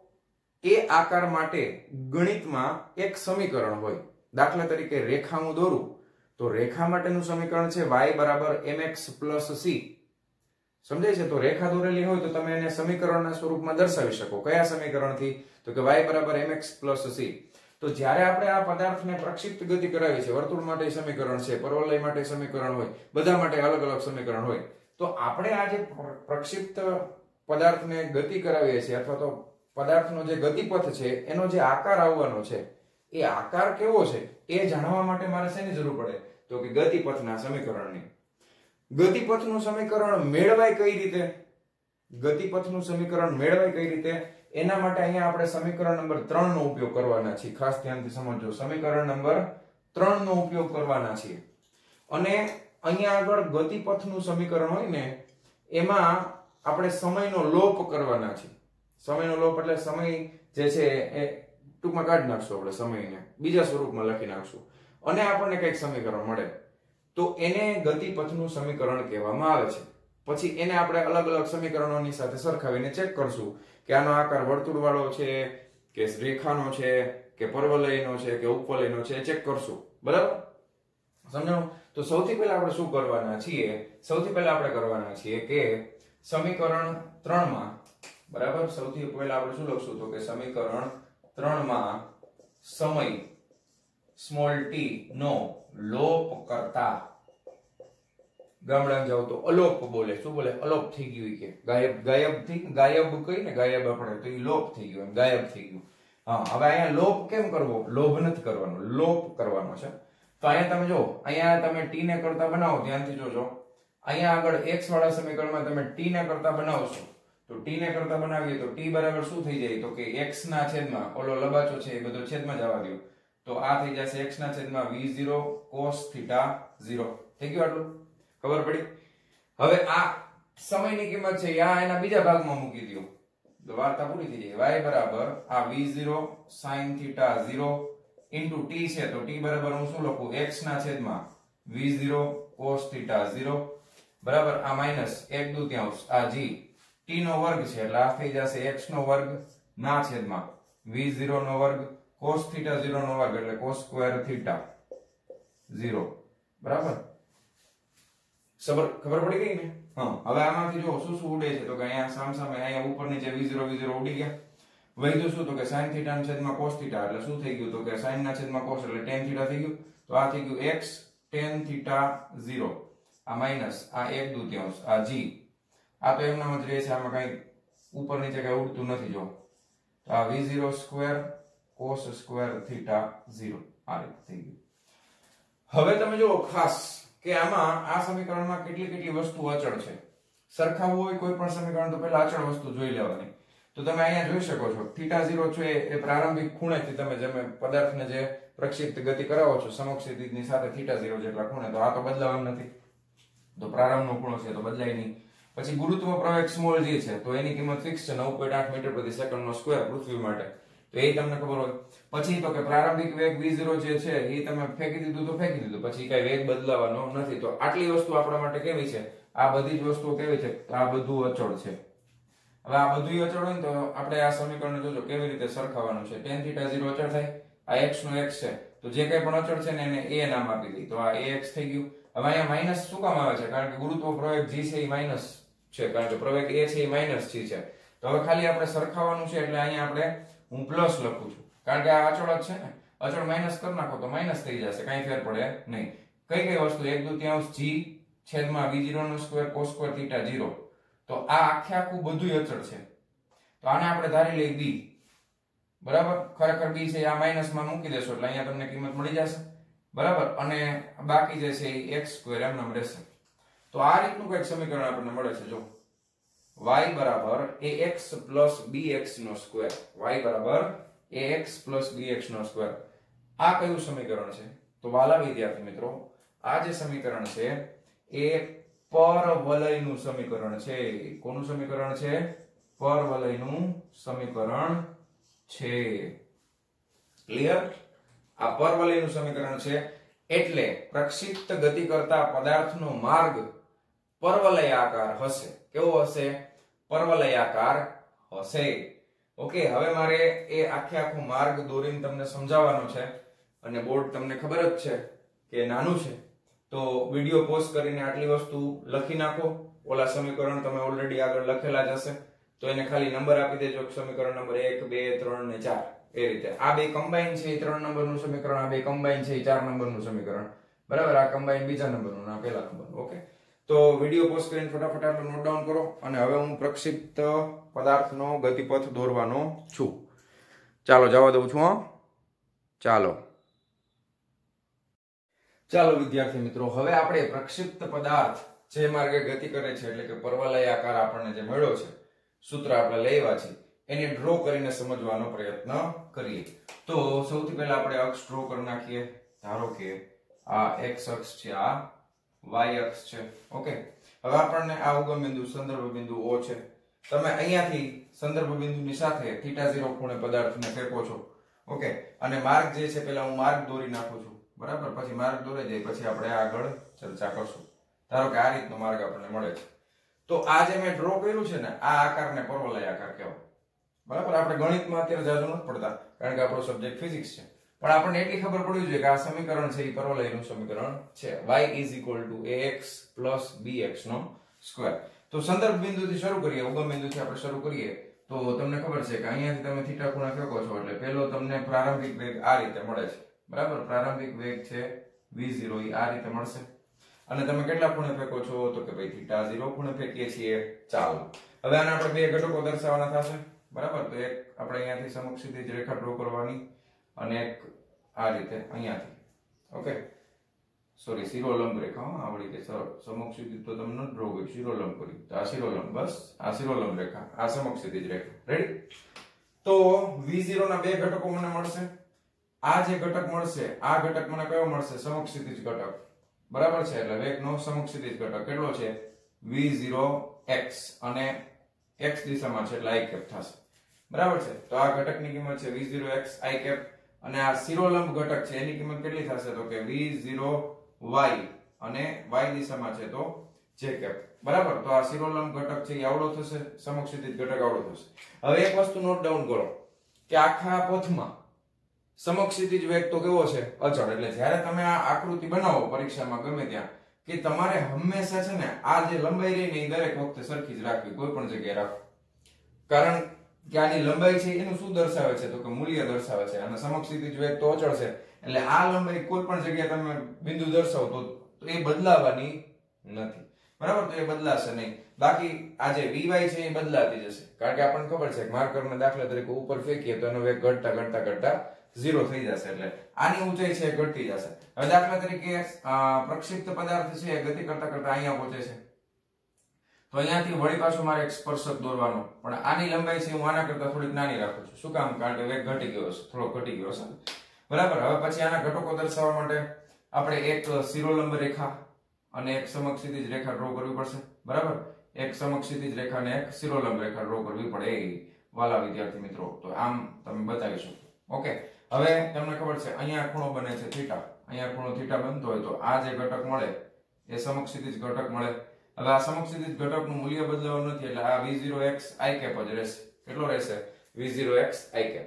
એ આકાર માટે ગણિતમાં એક સમીકરણ હોય. દાખલા તરીકે રેખા હું દોરું તો રેખા માટેનું સમીકરણ છે y બરાબર mx પ્લસ c. સમજાય છે? તો રેખા દોરેલી હોય તો તમે એને સમીકરણના સ્વરૂપમાં દર્શાવી શકો. કયા સમીકરણથી? તો કે y બરાબર mx પ્લસ c. તો જ્યારે આપણે આ પદાર્થને પ્રક્ષિપ્ત ગતિ કરાવી છે, વર્તુળ માટે સમીકરણ છે, પરવલય માટે સમીકરણ હોય, બધા માટે અલગ અલગ સમીકરણ હોય, તો આપણે આ જે પ્રક્ષિપ્ત પદાર્થને ગતિ કરાવીએ છીએ અથવા તો પદાર્થનો જે ગતિપથ છે એનો જે આકાર આવવાનો છે એ આકાર કેવો છે એ જાણવા માટે મારે શેની જરૂર પડે? તો કે ગતિપથના સમીકરણની. ગતિપથનું સમીકરણ મેળવાય કઈ રીતે? ગતિપથનું સમીકરણ મેળવાય કઈ રીતે એના માટે અહીંયા આપણે સમીકરણ નંબર 3 નો ઉપયોગ કરવાના છીએ. ખાસ ધ્યાનથી સમજો, સમીકરણ નંબર 3 નો ઉપયોગ કરવાના છીએ. અને અહીંયા આગળ ગતિપથનું સમીકરણ હોય ને એમાં આપણે સમયનો લોપ કરવાના છે. સમયનો લોપ એટલે સમય જે છે એ ટૂંકમાં કાઢી નાખશું, આપણે સમયને બીજા સ્વરૂપમાં લખી નાખશું અને આપણને કંઈક સમીકરણ મળે તો એને ગતિપથનું સમીકરણ કહેવામાં આવે છે. પછી એને આપણે અલગ અલગ સમીકરણોની સાથે સરખાવીને ચેક કરશું કે આનો આકાર વર્તુળ વાળો છે કે રેખાનો છે કે પરવલયનો છે કે ઉપવલયનો છે, ચેક કરશું. બરાબર સમજાણું? તો સૌથી પહેલા આપણે શું કરવાના છીએ? સૌથી પહેલા આપણે કરવાના છીએ કે સમીકરણ 3 માં, બરાબર, સૌથી પહેલા આપણે શું લખશું? તો કે સમીકરણ 3 માં સમય સ્મોલ t નો લોપ કરતા, ગામડામાં જાવ તો અલોપ બોલે. શું બોલે? અલોપ થઈ ગયું કે ગાયબ, ગાયબ કઈ ને ગાયબ આપણે તો એ લોપ થઈ ગયું, ગાયબ થઈ ગયું. હા, હવે અહીંયા લોપ કેમ કરવો? લોભ નથી કરવાનો, લોપ કરવાનો છે. તો અહીંયા તમે જો, અહીંયા તમે t ને કરતા બનાવો, ધ્યાનથી જોજો. અહીંયા આગળ x વાળા સમીકરણમાં તમે t ને કરતા બનાવશો તો t ને કરતા બનાવીએ તો t બરાબર શું થઈ જાય? તો કે x ના છેદમાં ઓલો લબાચો છે એ બધો છેદમાં જવા દો તો આ થઈ જશે x ના છેદમાં v0 cos θ 0. થઈ ગયું આટલું? ખબર પડી? હવે આ સમયની કિંમત છે આ એના બીજા ભાગમાં મૂકી દો તો વાર્તા પૂરી થઈ જાય. y બરાબર આ v0 sin θ 0 into t છે તો t બરાબર હું શું લખું? x ના છેદમાં v0 cos θ 0 બરાબર આ માઈનસ 1/2 આ g t નો વર્ગ છે એટલે આ થઈ જશે x નો વર્ગ ના છેદમાં v0 નો વર્ગ cos θ 0 નો વર્ગ એટલે cos સ્ક્વેર θ 0. બરાબર? ખબર પડી ગઈ ને? હા. હવે આમાંથી જો શું શું ઉડે છે તો કે અહીંયા સામસામે અહીંયા ઉપર નીચે v0 ઉડી ગયા. વધ્યું શું? તો કે sin θ ના છેદમાં cos θ એટલે શું થઈ ગયું? તો કે sin ના છેદમાં cos એટલે tan θ થઈ ગયું. તો આ થઈ ગયું x tan θ 0 આ માઈનસ આ 1/2 આ g આ તો એમનામ જ રહે છે, આમાં કઈ ઉપર નીચે કઈ ઉડતું નથી. જો તો આ v0 square cos square theta 0 આ રીતે થઈ ગયું. હવે તમે જો ખાસ કે આમાં આ સમીકરણમાં કેટલી વસ્તુ અચળ છે. સરખાવવું હોય કોઈ પણ સમીકરણ તો પહેલા અચળ વસ્તુ જોઈ લેવાની. તો તમે અહીંયા જોઈ શકો છો થીટા 0 છે એ પ્રારંભિક ખૂણેથી તમે જેમ પદાર્થને જે પ્રક્ષિપ્ત ગતિ કરાવો છો સમક્ષિતિજની સાથે થીટા 0 જેટલા ખૂણે, તો આ તો બદલાવાનું નથી, તો પ્રારંભનો ખૂણો છે તો બદલાય નહીં. પછી ગુરુત્વ પ્રવેગ સ્મોલ g છે તો એની કિંમત ફિક્સ છે 9.8 મીટર પ્રતિ સેકન્ડનો સ્ક્વેર પૃથ્વી માટે, તો એ તમને ખબર હોય. પછી તો કે પ્રારંભિક વેગ v0 જે છે એ તમે ફેંકી દીધું તો ફેંકી દીધું, પછી કઈ વેગ બદલાવાનો નથી. તો આટલી વસ્તુ આપણા માટે કેવી છે, આ બધી જ વસ્તુઓ કેવી છે, આ બધું અચળ છે. હવે આ બધું અચળ હોય ને તો આપણે આ સમીકરણ જોજો કેવી રીતે સરખાવવાનું છે. tan θ 0 અચળ થાય, આ x નો x છે તો જે કઈ પણ અચળ છે ને એને a નામ આપી દઈએ, તો આ ax થઈ ગયું. હવે અહીંયા માઈનસ શું કામ આવે છે, કારણ કે ગુરુત્વ પ્રવેગ g છે એ માઈનસ છે, કારણ કે પ્રવેગ a છે એ માઈનસ g છે. તો હવે ખાલી આપણે સરખાવવાનું છે એટલે અહીંયા આપણે હું પ્લસ લખું છું, કારણ કે આ અચળ જ છે ને, અચળ માઈનસ કરી નાખો તો માઈનસ થઈ જશે, કઈ ફેર પડે નહીં. કઈ વસ્તુ 1/2 g છેદમાં v0 નો સ્ક્વેર cos સ્ક્વેર θ 0, તો આ આખું બધું અચળ છે. તો આને આપણે ધારી લઈ b, બરાબર. ખરેખર b છે આ માઈનસ માં મૂકી દેશો એટલે અહીંયા તમને કિંમત મળી જશે, બરાબર. અને બાકી જે છે એ x² એમ રહેશે. તો આ રીતનું કઈક સમીકરણ આપણને મળે છે. જો y બરાબર ax પ્લસ bx નો સ્ક્વેર, y બરાબર ax પ્લસ bx નો સ્ક્વેર, આ કયું સમીકરણ છે? તો વાલા વિદ્યાર્થી મિત્રો, આ જે સમીકરણ છે એ પરવલયનું સમીકરણ છે. કોનું સમીકરણ છે? પરવલયનું સમીકરણ છે. ક્લિયર? આ પરવલયનું સમીકરણ છે એટલે પ્રક્ષિપ્ત ગતિ કરતા પદાર્થનો માર્ગ પરવલયાકાર હશે. કેવો હશે? પરવલયાકાર હશે. ઓકે, હવે મારે એ આખો માર્ગ દોરીને તમને સમજાવવાનો છે, અને બોર્ડ તમને ખબર જ છે કે નાનું છે, તો વિડિયો પોઝ કરીને આટલી વસ્તુ લખી નાખો. ઓલા સમીકરણ તમે ઓલરેડી આગળ લખેલા જ હશે, તો એને ખાલી નંબર આપી દેજો, સમીકરણ નંબર 1 2 3 ને 4 એ રીતે. આ બે કમ્બાઈન છે એ 3 નંબરનું સમીકરણ, આ બે કમ્બાઈન છે એ 4 નંબરનું સમીકરણ, બરાબર. આ કમ્બાઈન બીજા નંબરનું, આ પહેલા નંબરનું. ઓકે, તો વિડિયો પોઝ કરીને ફટાફટ આટલું નોટ ડાઉન કરો, અને હવે હું પ્રક્ષિપ્ત પદાર્થનો ગતિપથ દોરવાનો છું. ચાલો જવા દઉં છું. ચાલો વિદ્યાર્થી મિત્રો, હવે આપણે પ્રક્ષિપ્ત પદાર્થ જે માર્ગે ગતિ કરે છે એટલે કે પરવલયાકાર આપણને જે મળ્યો છે, સૂત્ર આપણે લેવા છે, એને ડ્રો કરીને સમજવાનો પ્રયત્ન કરીએ. તો સૌથી પહેલા આપણે અક્ષ ડ્રો કરી નાખીએ. ધારો કે આ x અક્ષ છે, આ y અક્ષ છે. ઓકે, હવે આપણને આ ઉગમ બિંદુ સંદર્ભ બિંદુ O છે. તમે અહીંયાથી સંદર્ભ બિંદુની સાથે θ0 ખૂણે પદાર્થને ફેંકો છો. ઓકે, અને માર્ગ જે છે પહેલા હું માર્ગ દોરી નાખું છું, બરાબર. પછી માર્ગ દોરાઈ જાય પછી આપણે આગળ ચર્ચા કરશું. ધારો કે આ રીતનો માર્ગ આપણને મળે છે, તો આ જે મેં ડ્રો કર્યું છે ને આ આકારને પરવલયાકાર કહેવાય, બરાબર. આપણે ગણિતમાં અત્યારે જાજુ નથી પડતા કારણ કે આપણો સબ્જેક્ટ ફિઝિક્સ છે, પણ આપણને એટલી ખબર પડવી જોઈએ કે આ સમીકરણ છે એ પરવલયનું સમીકરણ છે. y ax bx નો સ્ક્વેર. તો સંદર્ભ બિંદુથી શરૂ કરીએ, ઉગમ બિંદુથી આપણે શરૂ કરીએ, તો તમને ખબર છે કે અહીંયાથી તમે θ ખૂણે ફેંકો છો એટલે પહેલો તમને પ્રારંભિક વેગ આ રીતે મળે છે, બરાબર. પ્રારંભિક વેગ છે v0 એ આ રીતે મળશે, અને તમે કેટલા ખૂણે ફેંકો છો? તો કે ભાઈ θ0 ખૂણે ફેંકીએ છીએ. ચાલો હવે આને આપણે બે ઘટકો દર્શાવવાના થશે, બરાબર. તો એક આપણે અહીંયાથી સમક્ષિતિજ રેખા ડ્રો કરવાની, અને એક આ રીતે અહીંયાથી. ઓકે, સોરી, શિરોલંબ રેખા આવડી ગઈ. સમક્ષિતિજ તો તમને ડ્રો કરી, શિરોલંબ કરી, તો આ શિરોલંબ, બસ આ શિરોલંબ રેખા, આ સમક્ષિતિજ રેખા. રેડી? તો v0 ના બે ઘટકો મને મળશે. આ જે ઘટક મળશે, આ ઘટક મને કયો મળશે? સમક્ષિતિજ ઘટક, બરાબર છે. એટલે વેગનો સમક્ષિતિજ ઘટક કેટલો છે? v0x, અને x દિશામાં છે એટલે i કેપ થશે, બરાબર છે. તો આ ઘટકની કિંમત છે v0x i કેપ, અને આ શિરોલંબ ઘટક છે એની કિંમત કેટલી થશે? તો કે v0y, અને y દિશામાં છે તો j કેપ, બરાબર. તો આ શિરોલંબ ઘટક છે એ આવડો થશે, સમક્ષિતિજ ઘટક આવડો થશે. હવે એક વસ્તુ નોટ ડાઉન કરો કે આખા પથમાં સમક્ષિતિજ વેગ તો કેવો છે? અચળ. એટલે જ્યારે તમે આ આકૃતિ બનાવો પરીક્ષામાં ગમે ત્યાં, કે તમારે હંમેશા છે ને આ જે લંબાઈ રહી ને એ દરેક વખતે સરખી જ રાખવી, કોઈ પણ જગ્યાએ રાખો. કારણ કે આની લંબાઈ છે એનું શું દર્શાવે છે? તો કે મૂલ્ય દર્શાવે છે, અને સમક્ષિતિજ વેગ તો અચળ છે એટલે આ લંબાઈ કોઈ પણ જગ્યાએ તમે બિંદુ દર્શાવો તો એ બદલાવાની નથી. બરાબર, તો એ બદલાશે નહીં. બાકી આ જે vy છે એ બદલાતી જશે, કારણ કે આપણને ખબર છે કે માર્કરને દાખલા તરીકે ઉપર ફેંકીએ તો એનો વેગ ઘટતા ઘટતા ઘટતા 0 થઈ જશે, એટલે આની ઊંચાઈ છે એ ઘટતી જશે. હવે દાખલા તરીકે પ્રક્ષિપ્ત પદાર્થ છે ગતિ કરતા કરતા અહીંયા પહોંચે છે, તો અહીંયાથી વળી પાછું મારે એક સ્પર્શક દોરવાનો, પણ આની લંબાઈ છે હું આના કરતા થોડીક નાની રાખું છું. શું કામ? કારણ કે વેગ ઘટી ગયો હશે, થોડો ઘટી ગયો હશે, બરાબર. હવે પછી આના ઘટકો દર્શાવવા માટે આપણે એક શિરોલંબ રેખા અને એક સમક્ષિતિજ રેખા ડ્રો કરવી પડશે, બરાબર. એક સમક્ષિતિજ રેખા અને એક શિરોલંબ રેખા ડ્રો કરવી પડે વાલા વિદ્યાર્થી મિત્રો. તો આમ તમે બતાવી શકો. ઓકે, હવે તમને ખબર છે અહીંયા ખૂણો બને છે થીટા, અહીંયા ખૂણો થીટા બનતો હોય તો આ જે ઘટક મળે એ સમક્ષિતિજ ઘટક મળે. હવે આ સમક્ષિતિજ ઘટકનું મૂલ્ય બદલાવાનું નથી, એટલે આ v0x i cap જ રહેશે. કેટલો રહેશે? v0x i cap.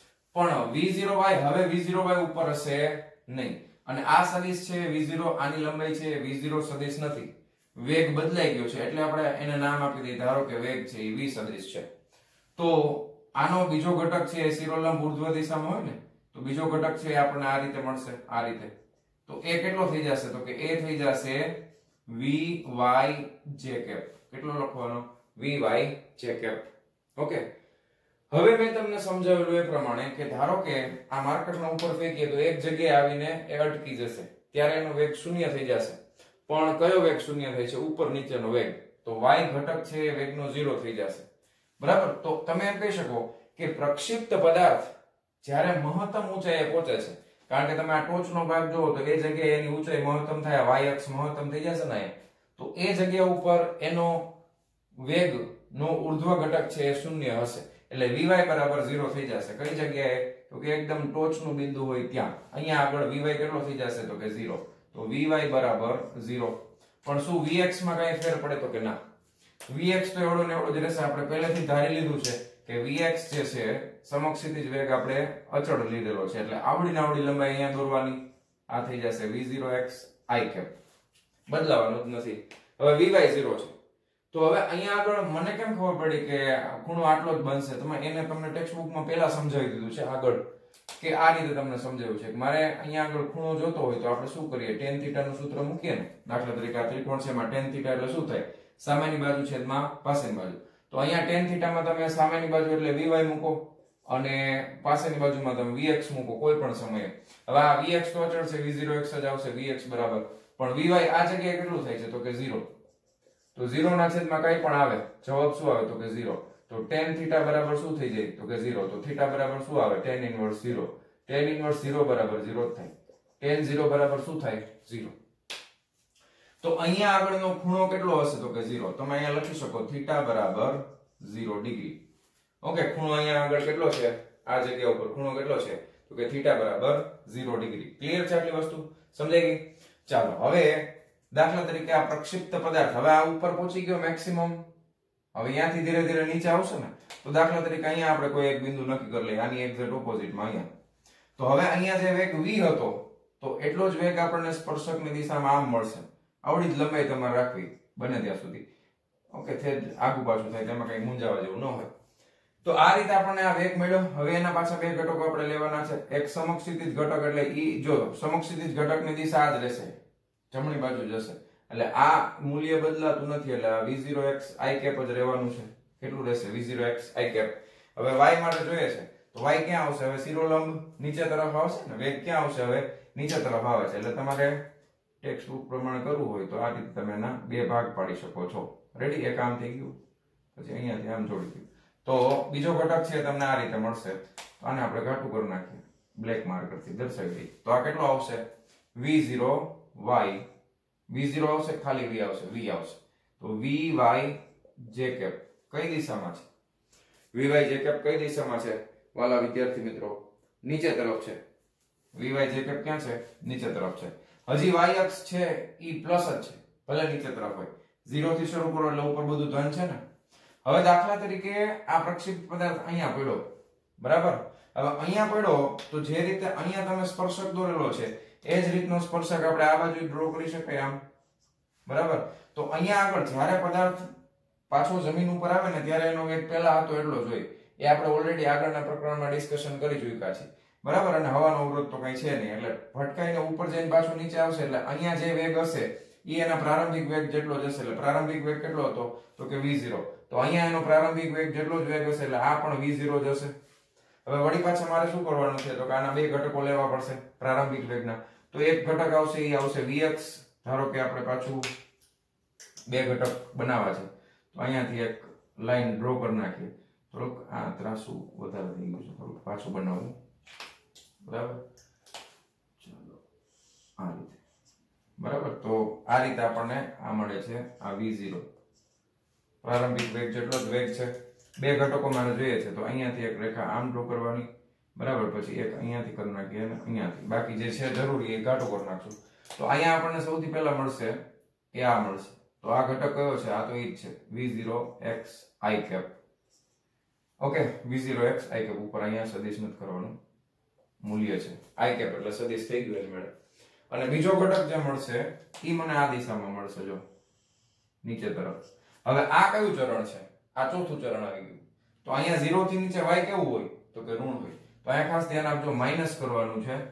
પણ v0y હવે v0y ઉપર હશે નહીં, અને આ સદિશ છે v0, આની લંબાઈ છે v0 સદિશ નથી, વેગ બદલાઈ ગયો છે, એટલે આપણે એને નામ આપી દઈએ. ધારો કે વેગ છે એ v સદિશ છે, તો આનો બીજો ઘટક છે એ શિરોલંબ ઉર્ધ્વ દિશામાં હોય ને, તો બીજો ઘટક છે એ આપણને આ રીતે મળશે, આ રીતે. તો એ કેટલો થઈ જશે? તો કે એ થઈ જશે vy j cap. કેટલો લખવાનો? vy j cap. ઓકે, હવે મેં તમને સમજાવેલું એ પ્રમાણે કે ધારો કે આ માર્કરના ઉપર ફેંકીએ તો એક જગ્યાએ આવીને એ અટકી જશે, ત્યારે એનો વેગ શૂન્ય થઈ જશે. પણ કયો વેગ શૂન્ય થાય છે? ઉપર નીચેનો વેગ. તો y ઘટક છે એ વેગનો 0 થઈ જશે, બરાબર. તો તમે એમ કહી શકો કે પ્રક્ષિપ્ત પદાર્થ જ્યારે મહત્તમ ઊંચાઈએ પહોંચે છે, કારણ કે તમે આ ટોચનો ભાગ જુઓ તો એ જગ્યાએ એની ઊંચાઈ મહત્તમ થાય, y અક્ષ મહત્તમ થઈ જશે ને, તો એ જગ્યા ઉપર એનો વેગ નો ઉર્ધ્વ ઘટક છે એ શૂન્ય હશે, એટલે vy બરાબર 0 થઈ જશે. કઈ જગ્યાએ? તો કે એકદમ ટોચનું બિંદુ હોય ત્યાં. અહીંયા આગળ vy કેટલો થઈ જશે? તો કે 0. તો vy બરાબર 0. પણ શું vx માં કઈ ફેર પડે? તો કે ના, vx તો એવડો ને એવડો જ રહેશે. આપણે પહેલેથી ધારી લીધું છે કે vx જે છે સમક્ષિતિજ વેગ આપણે અચળ લીધેલો છે, એટલે આવડી નાવડી લંબાઈ અહીંયા દોરવાની, આ થઈ જશે v0x i cap. બદલાવાનું જ નથી. હવે vy 0 છે, તો હવે અહીંયા આગળ મને કેમ ખબર પડી કે ખૂણો આટલો જ બનશે? તમને ટેક્સ્ટ બુકમાં પહેલા સમજાવી દીધું છે આગળ, કે આ રીતે તમને સમજાવ્યું છે કે મારે અહીંયા આગળ ખૂણો જોતો હોય તો આપણે શું કરીએ? tan θ નું સૂત્ર મૂકીએ ને. દાખલા તરીકે આ ત્રિકોણ છે, એમાં tan θ એટલે શું થાય? સામેની બાજુ છેદમાં પાસેની બાજુ. તો અહીંયા tan θ માં તમે સામેની બાજુ એટલે vy મૂકો અને પાસેની બાજુમાં તમે vx મૂકો કોઈ પણ સમયે. હવે આ vx તો અચળ છે, v0x જ આવશે, vx બરાબર. પણ vy આ જગ્યાએ કેટલું થાય છે? તો કે 0. તો 0 ના છેદમાં કઈ પણ આવે, જવાબ શું આવે? તો કે 0. તો tan θ બરાબર શું થઈ જાય? તો કે 0. તો θ બરાબર શું આવે? tan inverse 0. tan ઇન્વર્સ 0 બરાબર 0 જ થાય. tan 0 બરાબર શું થાય? 0. તો અહીંયા આગળનો ખૂણો કેટલો હશે? તો કે 0. તમે અહીંયા લખી શકો θ બરાબર 0 ડિગ્રી. ઓકે, ખૂણો અહીંયા આગળ કેટલો છે? આ જગ્યા ઉપર ખૂણો કેટલો છે? તો કે θ બરાબર 0 ડિગ્રી. ક્લિયર છે આટલી વસ્તુ? સમજાઈ ગઈ? ચાલો, હવે દાખલા તરીકે આ પ્રક્ષિપ્ત પદાર્થ હવે આ ઉપર પહોંચી ગયો મેક્સિમમ, હવે અહીંયાથી ધીરે ધીરે નીચે આવશે ને, તો દાખલા તરીકે અહીંયા આપણે કોઈ એક બિંદુ નક્કી કરી લઈએ, આની એક્ઝેક્ટ ઓપોઝિટમાં અહીંયા. તો હવે અહીંયા જે વેગ v હતો તો એટલો જ વેગ આપણને સ્પર્શકની દિશામાં આમ મળશે. આવડી જ લંબાઈ તમારે રાખવી બને ત્યાં સુધી. ઓકે, તે આગુ પાછું થાય તેમાં કઈ મૂંઝાવા જેવું ન હોય. તો આ રીતે આપણને આ વેગ મળ્યો. હવે એના પાછા બે ઘટકો આપણે લેવાના છે. એક સમક્ષિતિજ ઘટક, એટલે ઈ જો સમક્ષિતિજ ઘટકની દિશા આ જ રહેશે, જમણી બાજુ જશે, એટલે આ મૂલ્ય બદલાતું નથી, એટલે આ v0x i cap જ રહેવાનું છે. કેટલું રહેશે? v0x i cap. હવે y માટે જોઈએ છે તો y ક્યાં આવશે? હવે શિરોલંબ નીચે તરફ આવશે ને, વેગ ક્યાં આવશે? હવે નીચે તરફ આવે છે, એટલે તમારે ટેક્સ્ટ બુક પ્રમાણે કરવું હોય તો આ રીતે તમે એના બે ભાગ પાડી શકો છો. રેડી? એક આમ થઈ ગયું, પછી અહીંયાથી આમ જોડી દીધું. તો બીજો ઘટક છે તમને આ રીતે મળશે. આને આપણે ઘાટું કરી નાખીએ, બ્લેક માર્કરથી દર્શાવી દઈએ. તો આ કેટલો આવશે? v0y. v0 આવશે, ખાલી v આવશે, v આવશે. તો vy j cap કઈ દિશામાં છે? vy j cap કઈ દિશામાં છે વાલા વિદ્યાર્થી મિત્રો? નીચે તરફ છે. vy j cap ક્યાં છે? નીચે તરફ છે. હજી y અક્ષ છે ઈ પ્લસ જ છે, ભલે નીચે તરફ હોય. 0 થી શરૂ કરો એટલે ઉપર બધું ધન છે ને. હવે દાખલા તરીકે આ પ્રક્ષિપ્ત પદાર્થ અહીંયા પડ્યો, બરાબર. હવે અહીંયા પડ્યો તો જે રીતે અહીંયા તમે સ્પર્શક દોરેલો છે એ જ રીતનો સ્પર્શક આપણે આ બાજુ ડ્રો કરી શકીએ આમ, બરાબર. તો અહીંયા આગળ જ્યારે પદાર્થ પાછો જમીન ઉપર આવે ને ત્યારે એનો વેગ પહેલા હતો એટલો જ હોય. એ આપણે ઓલરેડી આગળના પ્રકરણમાં ડિસ્કશન કરી ચૂક્યા છે, બરાબર. અને હવાનો અવરોધ તો કઈ છે નહીં, એટલે ભટકાઈને ઉપર જઈને પાછું નીચે આવશે, એટલે અહીંયા જે વેગ હશે એ એના પ્રારંભિક વેગ જેટલો જ હશે. એટલે પ્રારંભિક વેગ કેટલો હતો તો કે v0. તો અહીંયા એનો પ્રારંભિક વેગ જેટલો જ વેગ હશે એટલે આ પણ v0 જ હશે. હવે વળી પાછા મારે શું કરવાનું છે તો કે આના બે ઘટકો લેવા પડશે પ્રારંભિક વેગના. તો એક ઘટક આવશે એ આવશે vx. ધારો કે આપણે પાછું બે ઘટક બનાવવા છે તો અહીંયાથી એક લાઈન ડ્રો કરી નાખીએ. થોડુંક આ ત્રાસુ વધારે થઈ ગયું છે, થોડુંક પાછું બનાવવું. બરાબર, ચાલો આ રીતે. બરાબર, તો આ રીતે આપણને આ મળે છે આ v0 પ્રારંભિક વેગ જેટલો જ વેગ છે. બે ઘટકો મારે જોઈએ છે તો અહીંયાથી એક રેખા આમ ડ્રો કરવાની. બરાબર, પછી એક અહીંયાથી કરી નાખીએ અને અહીંયાથી બાકી જે છે જરૂરી એ ઘાટો કરી નાખશું. તો અહીંયા આપણને સૌથી પહેલા મળશે એ આ મળશે. તો આ ઘટક કયો છે? આ તો ઈ જ છે v0x i cap. Okay, v0x i cap ઉપર અહીંયા સદિશ નથી કરવાનું, મૂલ્ય છે i cap એટલે સદિશ થઈ ગયું એ મળે. અને બીજો ઘટક જે મળશે ઈ મને આ દિશામાં મળશે, જો નીચે તરફ. હવે આ કયું ચરણ છે? આ ચોથું ચરણ આવી ગયું. તો અહીંયા 0 થી નીચે y કેવું હોય તો કે ઋણ હોય. તો અહીંયા ખાસ ધ્યાન આપજો, માઈનસ કરવાનું છે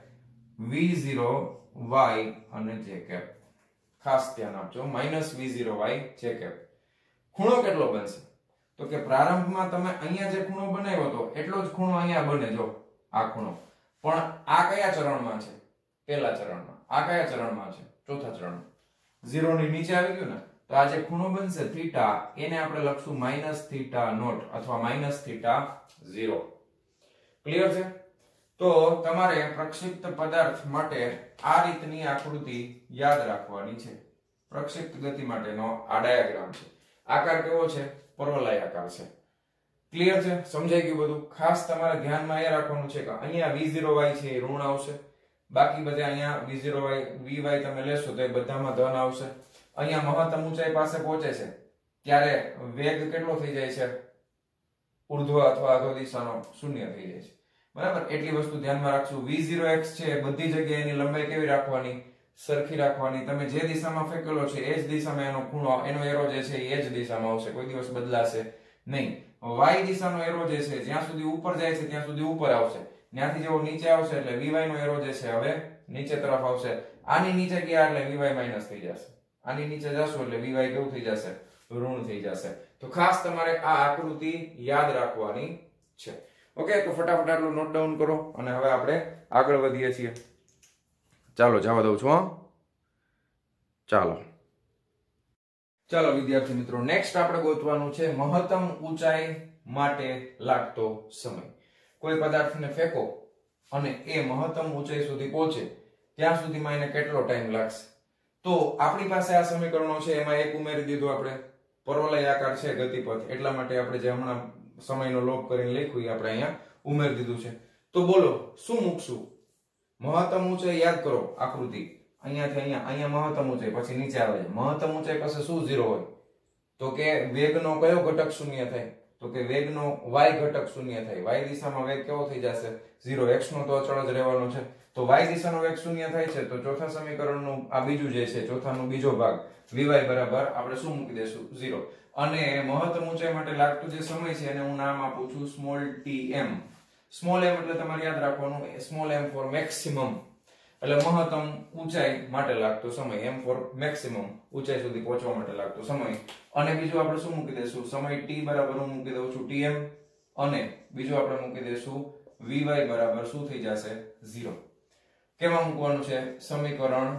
v0y અને j cap. ખાસ ધ્યાન આપજો, માઈનસ v0y j cap. ખૂણો કેટલો બનશે તો કે પ્રારંભમાં તમે અહીંયા જે ખૂણો બનાવ્યો હતો એટલો જ ખૂણો અહીંયા બને. જો આ ખૂણો, પણ આ કયા ચરણમાં છે? પહેલા ચરણમાં. આ કયા ચરણમાં છે? ચોથા ચરણમાં. 0 ની નીચે આવી ગયું ને, તો આ જે ખૂણો બનશે થીટા એને આપણે લખશું માઈનસ થીટા નોટ અથવા માઈનસ થીટા 0. ક્લિયર છે? તો તમારે પ્રક્ષિપ્ત પદાર્થ માટે આ રીતની આકૃતિ યાદ રાખવાની છે. પ્રક્ષિપ્ત ગતિ માટેનો આ ડાયાગ્રામ છે. આકાર કેવો છે? પરવલય આકાર છે. ક્લિયર છે? સમજાઈ ગયું બધું? ખાસ તમારે ધ્યાનમાં એ રાખવાનું છે કે અહીંયા v0y છે એ ઋણ આવશે. બાકી બધા અહીંયા v0y vy તમે લેશો તો એ બધામાં ધન આવશે. અહીંયા મહત્તમ ઊંચાઈ પાસે પહોંચે છે ત્યારે વેગ કેટલો થઈ જાય છે? ઉર્ધ્વ અથવા અધો દિશાનો શૂન્ય થઈ જાય છે. બરાબર, એટલી વસ્તુ ધ્યાનમાં રાખશું. v0x છે બધી જગ્યાએ એની લંબાઈ કેવી રાખવાની? સરખી રાખવાની. તમે જે દિશામાં ફેંકેલો છે એ જ દિશામાં એનો ખૂણો, એનો એરો જે છે એ જ દિશામાં આવશે, કોઈ દિવસ બદલાશે નહીં. y દિશાનો એરો જે છે જ્યાં સુધી ઉપર જાય છે ત્યાં સુધી ઉપર આવશે, ત્યાંથી જેવો નીચે આવશે એટલે vy નો એરો જે છે હવે નીચે તરફ આવશે. આની નીચે ગયા એટલે vy માઈનસ થઈ જશે. આની નીચે જશો એટલે vy કેવું થઈ જશે? ઋણ થઈ જશે. તો ખાસ તમારે આ આકૃતિ યાદ રાખવાની છે. ઓકે, તો ફટાફટ આટલું નોટ ડાઉન કરો અને હવે આપણે આગળ વધીએ છીએ. ચાલો જવા દઉં છું. ચાલો વિદ્યાર્થી મિત્રો, નેક્સ્ટ આપણે ગોતવાનું છે મહત્તમ ઊંચાઈ માટે લાગતો સમય. કોઈ પદાર્થને ફેંકો અને એ મહત્તમ ઊંચાઈ સુધી પહોંચે ત્યાં સુધીમાં એને કેટલો ટાઈમ લાગશે? તો આપણી પાસે આ સમીકરણો છે, એમાં એક ઉમેરી દીધું આપણે. પરવલય આકાર છે ગતિપથ, એટલા માટે આપણે જે હમણાં સમયનો લોપ કરીને લખ્યું એ આપણે અહીંયા ઉમેરી દીધું છે. તો બોલો શું મૂકશું? મહત્તમ ઊંચાઈ યાદ કરો, આકૃતિ અહીંયાથી અહીંયા મહત્તમ ઊંચાઈ, પછી નીચે આવે છે મહત્તમ ઊંચાઈ પાસે શું 0 હોય તો કે વેગનો કયો ઘટક શૂન્ય થાય? તો કે વેગનો y ઘટક શૂન્ય થાય. y દિશામાં વેગ કેવો થઈ જશે? 0. x નો તો અચળ જ રહેવાનો છે. તો y દિશાનો વેગ શૂન્ય થાય છે તો ચોથા સમીકરણનું આ બીજું જે છે, ચોથાનો બીજો ભાગ vy બરાબર આપણે શું મૂકી દેશું? 0. અને મહત્તમ ઊંચાઈ માટે લાગતો જે સમય છે એને હું નામ આપું છું સ્મોલ tm. સ્મોલ m એટલે તમારે યાદ રાખવાનું સ્મોલ m ફોર મેક્સિમમ, એટલે મહત્તમ ઊંચાઈ માટે લાગતો સમય. m ફોર મેક્સિમમ, ઊંચાઈ સુધી પહોંચવા માટે લાગતો સમય. અને બીજું આપણે શું મૂકી દેશું? સમય t બરાબર હું મૂકી દઉં છું tm. અને બીજું આપણે મૂકી દેશું vy બરાબર શું થઈ જશે? 0. કેમાં મૂકવાનું છે? સમીકરણ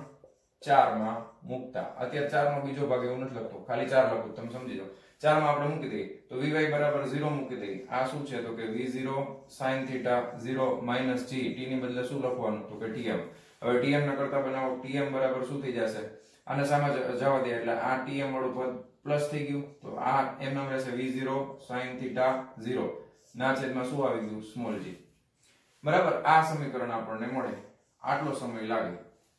4 માં મૂકતા. અત્યારે 4 નો બીજો ભાગ એવું નથી લખતો, ખાલી 4 લખું, તમે સમજી જાઓ. 4 માં આપણે મૂકી દઈએ તો vy બરાબર 0 મૂકી દઈએ. આ શું છે તો કે v0 sin θ 0 - g. t ની બદલે શું લખવાનું તો કે tm. હવે tm ના કરતા બનાવો, tm બરાબર શું થઈ જશે? આને સામે જવા દે એટલે આ tm વાળું પદ પ્લસ થઈ ગયું, તો આ એમ નામ રહેશે v0 sin θ 0 ના છેદમાં શું આવી ગયું? Small g. બરાબર, આ સમીકરણ આપણને મળે. આટલો સમય લાગે.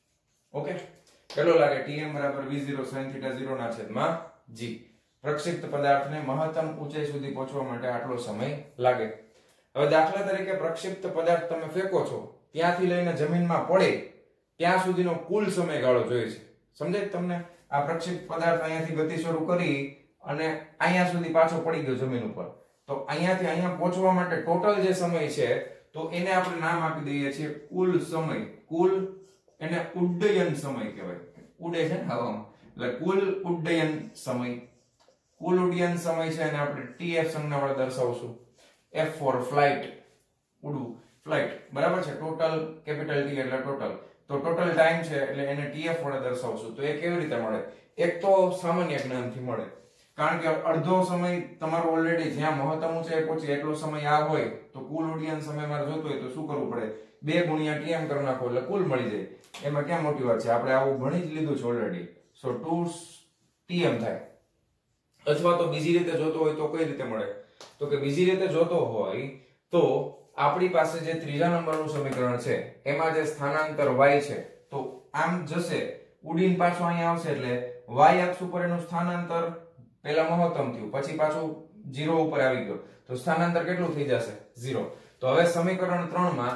ઓકે, કેટલો લાગે? tm બરાબર v0 sin θ 0 ના છેદમાં g. પ્રક્ષિપ્ત પદાર્થને મહત્તમ ઊંચાઈ સુધી પહોંચવા માટે આટલો સમય લાગે. હવે દાખલા તરીકે પ્રક્ષિપ્ત પદાર્થ તમે ફેંકો છો ત્યાંથી લઈને જમીનમાં પડે ત્યાં સુધીનો કુલ સમયગાળો જોઈએ છે. સમજાય તમને? આ પ્રક્ષિપ્ત પદાર્થ અહીંયાથી ગતિ શરૂ કરી અને અહીંયા સુધી પાછો પડી ગયો જમીન ઉપર, તો અહીંયાથી અહીંયા પહોંચવા માટે ટોટલ જે સમય છે તો એને આપણે નામ આપી દઈએ છીએ કુલ સમય. કુલ એને ઉડ્ડયન સમય કહેવાય. ઉડે છે ને હવામાં, એટલે કુલ ઉડ્ડયન સમય, કુલ ઉડ્ડયન સમય છે અને આપણે TF સંજ્ઞા વડે દર્શાવશું. F ફોર ફ્લાઇટ, ઉડવું, ફ્લાઇટ, બરાબર છે. ટોટલ કેપિટલ T એટલે ટોટલ, તો ટોટલ ટાઈમ છે એટલે એને TF વડે દર્શાવશું. તો એ કેવી રીતે મળે? એક તો સામાન્ય જ્ઞાનથી મળે, કારણ કે અડધો સમય તમારો ઓલરેડી જ્યાં મહત્તમ ઊંચાઈ પહોંચે એટલો સમય આ હોય, તો કુલ ઉડ્ડયન સમય મારે જોતો હોય તો શું કરવું પડે? 2 ગુણ્યા TM કરી નાખો એટલે કુલ મળી જાય. એમાં ક્યાં મોટી વાત છે, આપણે આવું ભણી જ લીધું છે ઓલરેડી. સો 2 TM થાય. અથવા તો બીજી રીતે જોતો હોય તો કઈ રીતે મળે? તો કે બીજી રીતે જોતો હોય તો આપણી પાસે જે ત્રીજા નંબરનું સમીકરણ છે એમાં જે સ્થાનાંતર y છે, તો આમ જશે, ઉડીને પાછો અહીંયા આવશે એટલે y અક્ષ ઉપર એનું સ્થાનાંતર પહેલા મહત્તમ થયું, પછી પાછું 0 ઉપર આવી ગયો, તો સ્થાનાંતર કેટલું થઈ જશે? 0. તો હવે સમીકરણ 3 માં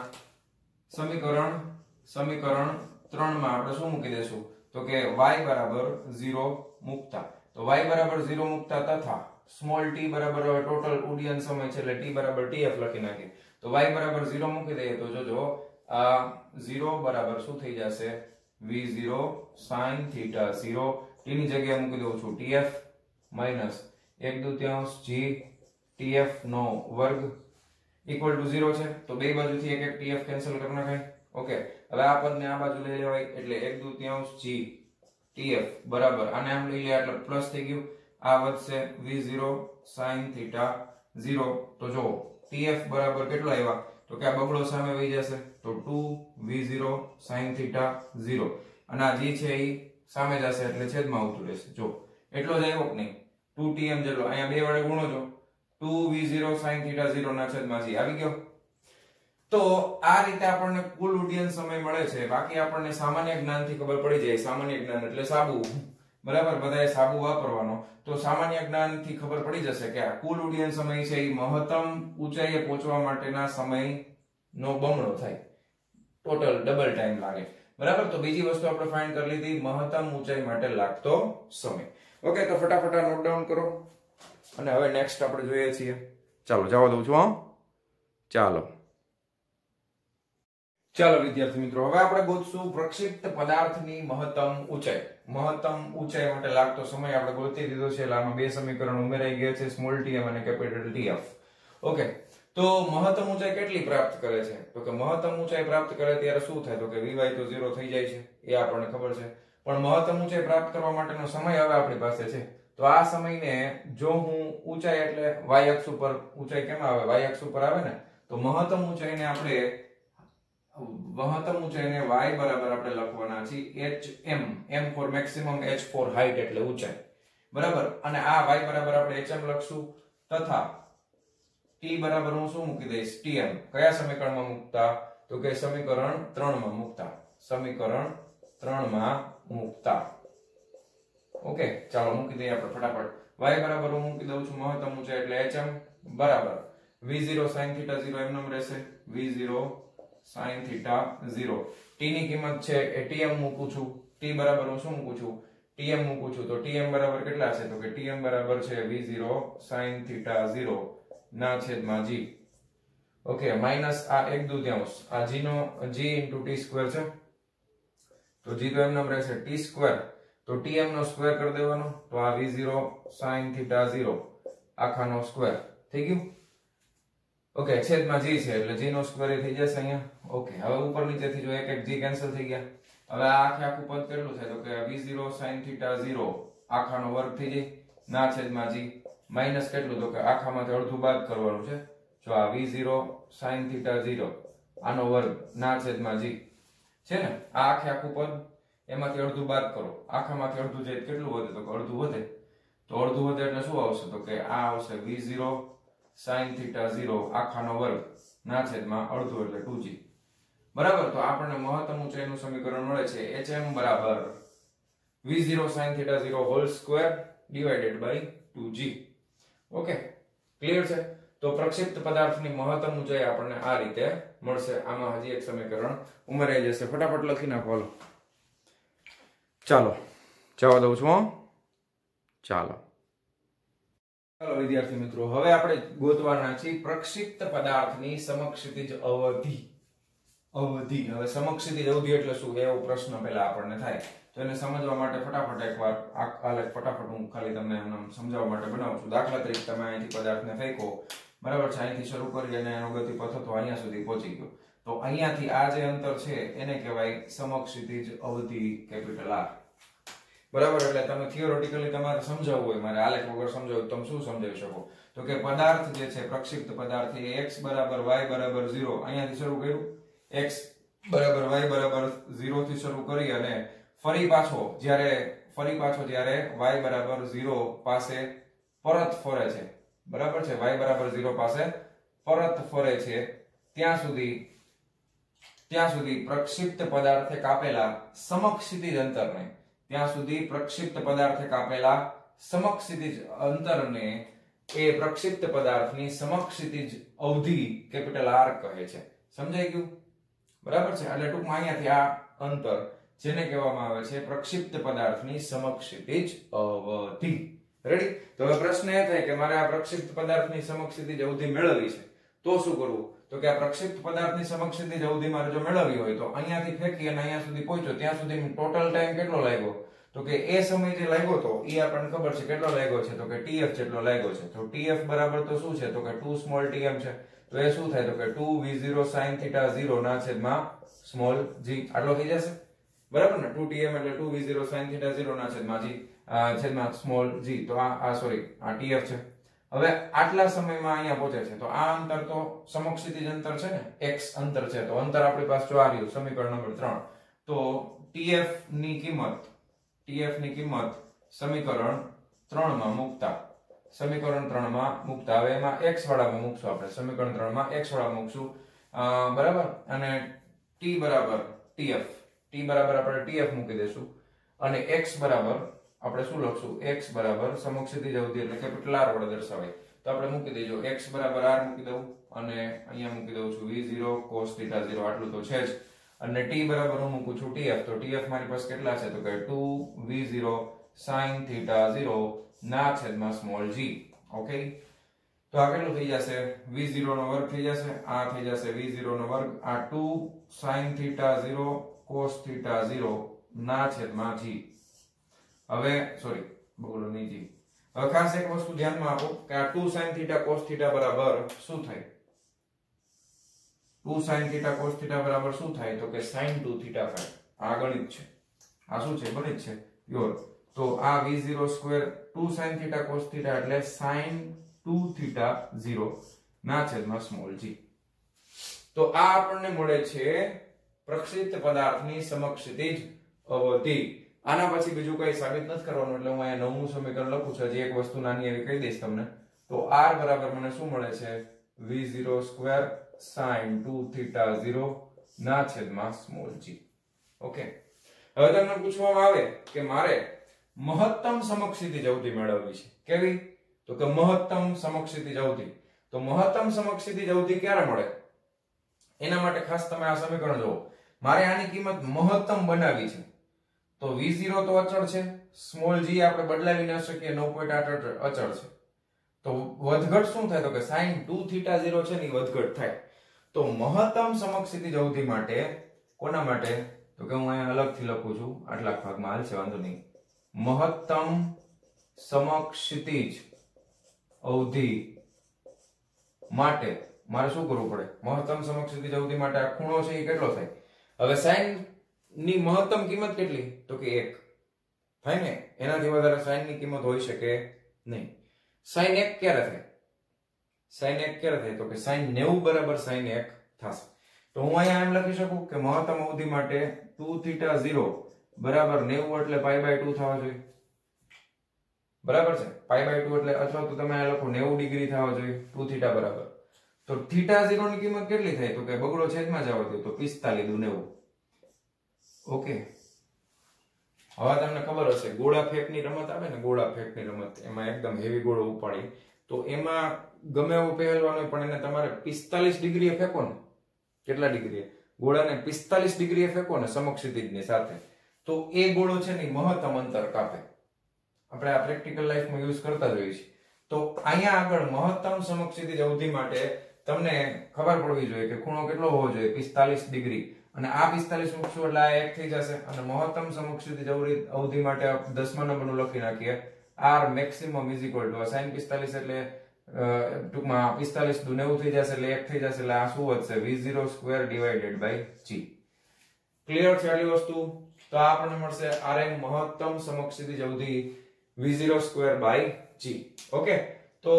આપણે શું મૂકી દેશું? તો કે y બરાબર 0 મૂકતા, તો y બરાબર 0 મૂકતા તથા સ્મોલ t બરાબર હવે ટોટલ ઉડ્ડયન સમય છે એટલે t બરાબર tf લખી નાખીએ. તો y બરાબર 0 મૂકી દઈએ તો જોજો આ 0 બરાબર શું થઈ જશે? v0 sin θ 0, t ની જગ્યાએ મૂકી દઉં છું tf માઈનસ 1/2 g tf નો વર્ગ ઇક્વલ ટુ 0 છે. તો બે બાજુથી એક એક tf કેન્સલ કરી નાખાય. ઓકે, હવે આ પદને આ બાજુ લઈ લેવાય એટલે 1/2 g tf બરાબર આને આમ લઈ લે એટલે પ્લસ થઈ ગયું, આ વધશે v0 sin θ 0. તો જો tf બરાબર કેટલો આવ્યા? તો કે આ બગડો સામે વહી જશે, તો 2v0 sin θ 0, અને આ g છે એ સામે જશે એટલે છેદમાં આવતું રહેશે. જો એટલો જ આવ્યો કે નહીં? 2tm જેટલો, અહીંયા 2 વડે ગુણો છો, 2v0 sin θ 0 ના છેદમાં g આવી ગયો. તો આ રીતે આપણને કુલ ઉડ્ડયન સમય મળે છે. બાકી આપણને સામાન્ય જ્ઞાનથી ખબર પડી જાય. સામાન્ય જ્ઞાન એટલે સાબુ, બરાબર, બધાએ સાબુ વાપરવાનો. તો સામાન્ય જ્ઞાનથી ખબર પડી જશે કે આ કુલ ઉડ્ડયન સમય છે એ મહત્તમ ઊંચાઈએ પહોંચવા માટેના સમયનો બમણો થાય, ટોટલ ડબલ ટાઈમ લાગે, બરાબર. તો બીજી વસ્તુ આપણે ફાઇન્ડ કરી લીધી, મહત્તમ ઊંચાઈ માટે લાગતો સમય. ઓકે, તો ફટાફટ નોટ ડાઉન કરો અને હવે નેક્સ્ટ આપણે જોઈએ છીએ. ચાલો જવા દઉં છું. ચાલો વિદ્યાર્થી મિત્રો, હવે આપણે ગોતશું પ્રક્ષિપ્ત પદાર્થની મહત્તમ ઊંચાઈ. મહત્તમ ઊંચાઈ માટે લાગતો સમય આપણે ગોતી દીધો છે એટલે આમાં બે સમીકરણ ઉમેરાઈ ગયા છે, સ્મોલ tm અને કેપિટલ tf. ઓકે, તો મહત્તમ ઊંચાઈ કેટલી પ્રાપ્ત કરે છે? તો કે મહત્તમ ઊંચાઈ પ્રાપ્ત કરે ત્યારે શું થાય? તો કે vy તો 0 થઈ જાય છે, એ આપણને ખબર છે. પણ મહત્તમ ઊંચાઈ પ્રાપ્ત કરવા માટેનો સમય હવે આપણી પાસે છે. તો આ સમયને જો હું ઊંચાઈ એટલે y અક્ષ ઉપર ઊંચાઈ કેમ આવે? y અક્ષ ઉપર આવે ને, તો મહત્તમ ઊંચાઈને આપણે y બરાબર આપણે લખવાના છે hm, m for maximum, h for height એટલે ઊંચાઈ, બરાબર. અને આ y બરાબર આપણે hm લખશું તથા t બરાબર હું શું મૂકી દઈશ? tm. કયા સમીકરણમાં મૂકતા? તો કે સમીકરણ 3 માં મૂકતા, સમીકરણ 3 માં મૂકતા. ઓકે, ચાલો મૂકી દઈએ આપણે ફટાફટ. y બરાબર હું મૂકી દઉં છું મહત્તમ ઊંચાઈ એટલે hm બરાબર v0 sin θ 0 એમનેમ રહેશે, v0 sin θ 0. t ની કિંમત છે એ tm મૂકું છું, t બરાબર હું શું મૂકું છું? tm મૂકું છું. તો tm બરાબર કેટલા છે? તો કે tm બરાબર છે v0 sin θ 0 ના છેદમાં g. ઓકે, માઈનસ આ 1/2, આ g નો g into t સ્ક્વેર છે, તો g તો એમનેમ રહેશે t સ્ક્વેર, તો tm નો સ્ક્વેર કરી દેવાનો, તો આ v0 sin θ 0 આખાનો સ્ક્વેર થઈ ગયું. ઓકે, છેદમાં g છે એટલે g નો સ્ક્વેર થઈ જશે અહીંયા. ઓકે, હવે ઉપર નીચેથી જો એક એક g કેન્સલ થઈ ગયા. હવે આ આખું પદ કેટલું થાય? તો કે v0 sin θ 0 આખાનો વર્ગ થઈ જાય ના છેદમાં g માઈનસ કેટલું? તો કે આખામાંથી અડધું બાદ કરવાનું છે. જો આ v0 sin θ 0 આનો વર્ગ ના છેદમાં g છે ને, આ આખું પદ એમાંથી અડધું બાદ કરો, આખામાંથી અડધું જાય કેટલું વધે? તો કે અડધું વધે. તો અડધું વધે એટલે શું આવશે? તો કે આ આવશે v0 sin θ 0 આખાનો વર્ગ ના છેદમાં અડધું એટલે 2g, બરાબર. તો આપણને મહત્તમ ઊંચાઈનું સમીકરણ મળે છે hm બરાબર v0 sin θ 0 whole square divided by 2g. Okay, clear છે? તો પ્રક્ષિપ્ત પદાર્થની મહત્તમ ઊંચાઈ આપણને આ રીતે મળશે. આમાં હજી એક સમીકરણ ઉમેરાઈ જશે, ફટાફટ લખી નાખો. ચાલો જવા દઉં છું. ચાલો વિદ્યાર્થી મિત્રો, હવે આપણે ગોતવાના છીએ પ્રક્ષિપ્ત પદાર્થની સમક્ષિતિજ અવધિ. અવધિ. હવે સમક્ષિતિજ અવધિ એટલે શું એવો પ્રશ્ન પહેલા આપણને થાય, તો એને સમજવા માટે ફટાફટ એકવાર આલેખ ફટાફટ હું ખાલી તમને સમજાવવા માટે બનાવું છું. દાખલા તરીકે તમે અહીંથી પદાર્થને ફેંકો, બરાબર છે, અહીંથી શરૂ કરી અને એનો ગતિપથ હતો અહીંયા સુધી પહોંચી ગયો, તો અહીંયાથી આ જે અંતર છે એને કહેવાય સમક્ષિતિજ અવધિ કેપિટલ R. બરાબર. એટલે તમે થિયોરેટિકલી તમારે સમજાવવું હોય, મારે આલેખ વગર સમજાવવું, તમે શું સમજાવી શકો? તો કે પદાર્થ જે છે પ્રક્ષિપ્ત પદાર્થ એ x બરાબર y બરાબર 0 અહીંયાથી શરૂ કર્યું, x બરાબર y બરાબર 0 થી શરૂ કરી અને ફરી પાછો જ્યારે y બરાબર 0 પાસે પરત ફરે છે, બરાબર છે, y બરાબર 0 પાસે પરત ફરે છે ત્યાં સુધી પ્રક્ષિપ્ત પદાર્થે કાપેલા સમક્ષિતિજ અંતરને, ત્યાં સુધી પ્રક્ષિપ્ત પદાર્થે કાપેલા સમક્ષિતિજ અંતરને એ પ્રક્ષિપ્ત પદાર્થની સમક્ષિતિજ અવધિ કેપિટલ R કહે છે. સમજાઈ ગયું? બરાબર છે. એટલે ટૂંકમાં અહીંયાથી આ અંતર જેને કહેવામાં આવે છે પ્રક્ષિપ્ત પદાર્થની સમક્ષિતિજ અવધિ. રેડી? તો હવે પ્રશ્ન એ થાય કે મારે આ પ્રક્ષિપ્ત પદાર્થની સમક્ષિતિજ અવધિ મેળવવી છે, તો શું કરવું? તો કે આ પ્રક્ષિપ્ત પદાર્થની સમક્ષિતિજ અવધિ મારે જો મેળવવી હોય તો અહીંયાથી ફેંકી અને અહીંયા સુધી પહોંચ્યો ત્યાં સુધી ટોટલ ટાઈમ કેટલો લાગ્યો? તો કે એ સમય જે લાગ્યો તો એ આપણને ખબર છે કેટલો લાગ્યો છે, તો કે tf જેટલો લાગ્યો છે. તો tf બરાબર તો શું છે? તો કે 2 સ્મોલ tm છે. તો એ શું થાય? તો કે 2v0 sin θ 0 ના છેદમાં સ્મોલ g. આટલો થઈ જશે, બરાબર ને? 2tm એટલે 2v0 sin θ 0 ના છેદમાં g છેદમાં સ્મોલ g. તો આ સોરી આ tf છે. હવે આટલા સમયમાં અહીંયા પહોંચે છે, તો આ અંતર તો સમક્ષિતિજ અંતર છે ને, x અંતર છે, તો અંતર આપણી પાસે જો આ રહ્યું સમીકરણ નંબર 3. તો tf ની કિંમત સમીકરણ 3 માં મૂકતા હવે એમાં x વાળામાં મૂકશું આપણે, સમીકરણ 3 માં x વાળા મૂકશું, બરાબર. અને t બરાબર આપણે tf મૂકી દેશું અને x બરાબર આપણે શું લખશું? x બરાબર સમક્ષિતિજ અવધિ એટલે કેપિટલ R વડે દર્શાવાય, તો આપણે મૂકી દેજો x બરાબર R મૂકી દઉં અને અહીંયા મૂકી દઉં છું v0 cos θ 0, આટલું તો છે જ. અને t બરાબર હું મૂકું છું tf, તો tf મારી પાસે કેટલા છે? તો કે 2v0 sin θ 0 ના છેદમાં સ્મોલ g. ઓકે, તો આ કેટલું થઈ જશે? v0 નો વર્ગ થઈ જશે, આ થઈ જશે v0 નો વર્ગ, આ 2 sin θ 0 cos θ 0 ના છેદમાં g. હવે સોરી બગડો નહીં g. હવે ખાસ એક વસ્તુ ધ્યાનમાં આપો કે આ 2 sin θ cos θ બરાબર શું થાય? 2 sin θ cos θ બરાબર શું થાય? તો કે sin 2θ થાય. આ ગણિત છે, આ શું છે? ગણિત છે પ્યોર. તો આ v0 સ્ક્વેર 2 sin θ cos θ એટલે sin 2θ 0 ના છેદમાં સ્મોલ g. તો આ આપણને મળે છે પ્રક્ષિપ્ત પદાર્થની સમક્ષિતિજ અવધિ. આના પછી બીજું કઈ સાબિત નથી કરવાનું, એટલે હું અહીંયા નવમું સમીકરણ લખું છું. હજી એક વસ્તુ નાની એવી કહી દઈશ તમને. તો r બરાબર મને શું મળે છે? v0 સ્ક્વેર sin 2θ 0 ના છેદમાં સ્મોલ g. ઓકે, હવે તમને પૂછવામાં આવે કે મારે મહત્તમ સમક્ષિતિજ અવધિ મેળવવી છે. કેવી? તો કે મહત્તમ સમક્ષિતિજ અવધિ. તો મહત્તમ સમક્ષિતિજ અવધિ ક્યારે મળે? એના માટે ખાસ તમે આ સમીકરણ જુઓ. મારે આની કિંમત મહત્તમ બનાવવી છે, તો v0 તો અચળ છે, સ્મોલ g આપણે બદલાવી ન શકીએ, 9.8 અચળ છે. તો વધઘટ શું થાય? તો કે sin 2θ 0 છે ને વધઘટ થાય. તો મહત્તમ સમક્ષિતિજ અવધિ માટે કોના માટે? તો કે હું અહીંયા અલગથી લખું છું, આટલા ભાગમાં હાલશે, વાંધો નહીં. મહત્તમ સમક્ષિતિજ અવધિ માટે મારે શું કરવું પડે? મહત્તમ સમક્ષિતિજ અવધિ માટે આ ખૂણો છે એ કેટલો થાય? હવે sin ની મહત્તમ કિંમત કેટલી? તો કે 1 થાય ને, એનાથી વધારે sin ની કિંમત હોઈ શકે નહીં. sin 1 ક્યારે થાય? sin 1 ક્યારે થાય? તો કે sin 90 બરાબર sin 1 થશે. તો હું અહીંયા એમ લખી શકું કે મહત્તમ અવધિ માટે 2θ 0 બરાબર 90 એટલે π/2 થવા જોઈએ, બરાબર છે? π/2 એટલે અથવા તો તમે આ લખો 90 ડિગ્રી થવા જોઈએ 2θ બરાબર. તો θ 0 ની કિંમત કેટલી થાય? તો કે બગડો છેદમાં જ આવવા દો, તો 45 × 90. ઓકે, હવે તમને ખબર હશે ગોળા ફેંકની રમત આવે ને, ગોળા ફેંકની રમત, એમાં એકદમ હેવી ગોળો ઉપાડી, તો એમાં ગમે એવો પહેલવાનો પણ એને તમારે 45 ડિગ્રીએ ફેંકો ને, કેટલા ડિગ્રીએ? ગોળાને 45 ડિગ્રીએ ફેંકો ને સમક્ષિતિજની સાથે, તો એ ગોળો છે ને મહત્તમ અંતર કાપે. આપણે આ પ્રેક્ટિકલ લાઈફમાં યુઝ કરતા જોઈએ છીએ. તો અહીંયા આગળ મહત્તમ સમક્ષિતિજ અવધિ માટે તમને ખબર પડવી જોઈએ કે ખૂણો કેટલો હોવો જોઈએ 45 ડિગ્રી અને આ 45 મૂકશું એટલે આ 1 થઈ જશે અને મહત્તમ સમક્ષિતિજ અવધિ માટે 10મા નંબરનું લખી નાખીએ r maximum is equal to sin 45 એટલે ટૂંકમાં 45 દુ 90 થઈ જશે એટલે 1 થઈ જશે એટલે આ શું વધશે v0 square divided by g clear છે આટલી વસ્તુ તો આ આપણને મળશે rm મહત્તમ સમક્ષિતિજ અવધિ v0 square by g okay તો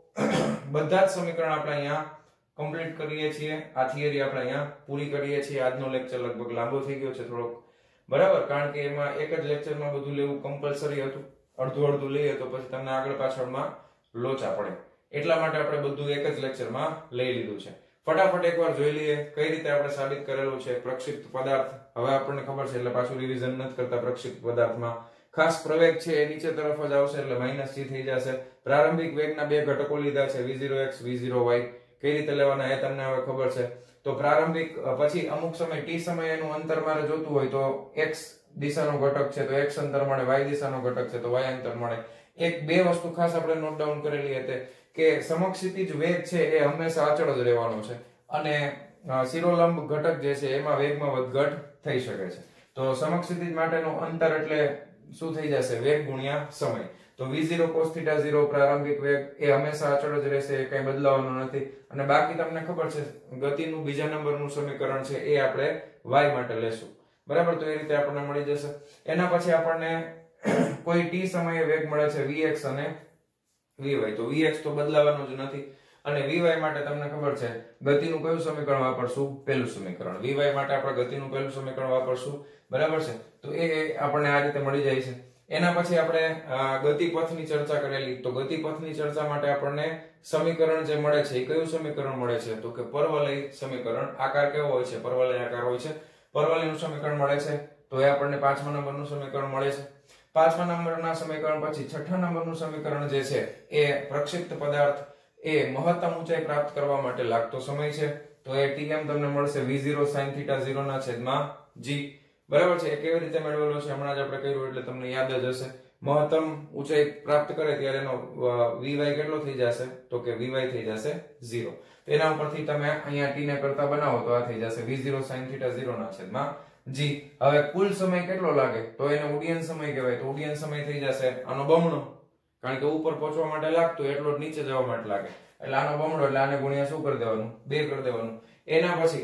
બધા જ સમીકરણ આપણે અહીંયા કમ્પ્લીટ કરીએ છીએ આ થિયરી આપણે અહીંયા પૂરી કરીએ છીએ આજનો લેક્ચર લગભગ લાંબો થઈ ગયો છે થોડોક બરાબર કારણ કે એમાં એક જ લેક્ચરમાં બધું લેવું કમ્પલસરી હતું અડધું લઈએ તો પછી તમને આગળ પાછળમાં લોચા પડે એટલા માટે આપણે બધું એક જ લેક્ચરમાં લઈ લીધું છે ફટાફટ એકવાર જોઈ લઈએ કઈ રીતે આપણે સાબિત કરેલું છે પ્રક્ષિપ્ત પદાર્થ હવે આપણને ખબર છે એટલે પાછું રિવિઝન નથી કરતા પ્રક્ષિપ્ત પદાર્થમાં ખાસ પ્રવેગ છે એ નીચે તરફ જ આવશે એટલે -g થઈ જશે પ્રારંભિક વેગના બે ઘટકો લીધા છે v0x v0y કઈ રીતે લેવાના એ તમને હવે ખબર છે તો પ્રારંભિક પછી અમુક સમય t સમયનું અંતર મારે જોતું હોય તો x દિશાનો ઘટક છે તો x અંતર મળે y દિશાનો ઘટક છે તો y અંતર મળે એક બે વસ્તુ ખાસ આપણે નોટ ડાઉન કરેલી હતી કે સમક્ષિતિજ વેગ છે એ હંમેશા અચળ જ રહેવાનો છે અને શિરોલંબ ઘટક જે છે એમાં વેગમાં વધઘટ થઈ શકે છે તો સમક્ષિતિજ માટેનું અંતર એટલે શું થઈ જશે વેગ ગુણ્યા સમય તો v0 cos θ 0 પ્રારંભિક વેગ એ હંમેશા અચળ જ રહેશે એ કઈ બદલાવાનું નથી અને બાકી તમને ખબર છે ગતિનું બીજા નંબરનું સમીકરણ છે એ આપણે y માટે લેશું બરાબર તો એ રીતે આપણને મળી જશે એના પછી આપણને કોઈ t સમયે વેગ મળે છે vx અને vy તો vx તો બદલાવાનો જ નથી અને vy માટે તમને ખબર છે ગતિનું કયું સમીકરણ વાપરશું પહેલું સમીકરણ vy માટે આપણે ગતિનું પહેલું સમીકરણ વાપરશું બરાબર છે તો એ આપણને આ રીતે મળી જાય છે એના પછી આપણે ગતિપથની ચર્ચા કરેલી તો ગતિપથની ચર્ચા માટે આપણને સમીકરણ જે મળે છે એ કયું સમીકરણ મળે છે તો કે પરવલય સમીકરણ આકાર કેવો હોય છે પરવલય આકાર હોય છે પરવલયનું સમીકરણ મળે છે તો એ આપણને 5મા નંબરનું સમીકરણ મળે છે 5મા નંબરના સમીકરણ પછી 6ઠા નંબરનું સમીકરણ જે છે એ પ્રક્ષિપ્ત પદાર્થ એ મહત્તમ ઊંચાઈ પ્રાપ્ત કરવા માટે લાગતો સમય છે તો એ tm તમને મળશે v0 sin θ 0 ના છેદમાં g બરાબર છે એ કેવી રીતે મેળવેલો છે હમણાં જ આપણે કર્યું એટલે તમને યાદ જ હશે મહત્તમ ઊંચાઈ પ્રાપ્ત કરે ત્યારે એનો vy કેટલો થઈ જશે તો કે vy થઈ જશે 0 તેના ઉપરથી તમે અહીંયા t ને કરતા બનાવો તો આ થઈ જશે v0 sin θ 0 ના છેદમાં g હવે કુલ સમય કેટલો લાગે તો એને ઉડ્ડયન સમય કહેવાય તો ઉડ્ડયન સમય થઈ જશે આનો બમણો કારણ કે ઉપર પહોંચવા માટે લાગતો એટલો જ નીચે જવા માટે લાગે એટલે આનો બમણો એટલે આને ગુણ્યા શું કરી દેવાનું 2 કરી દેવાનું એના પછી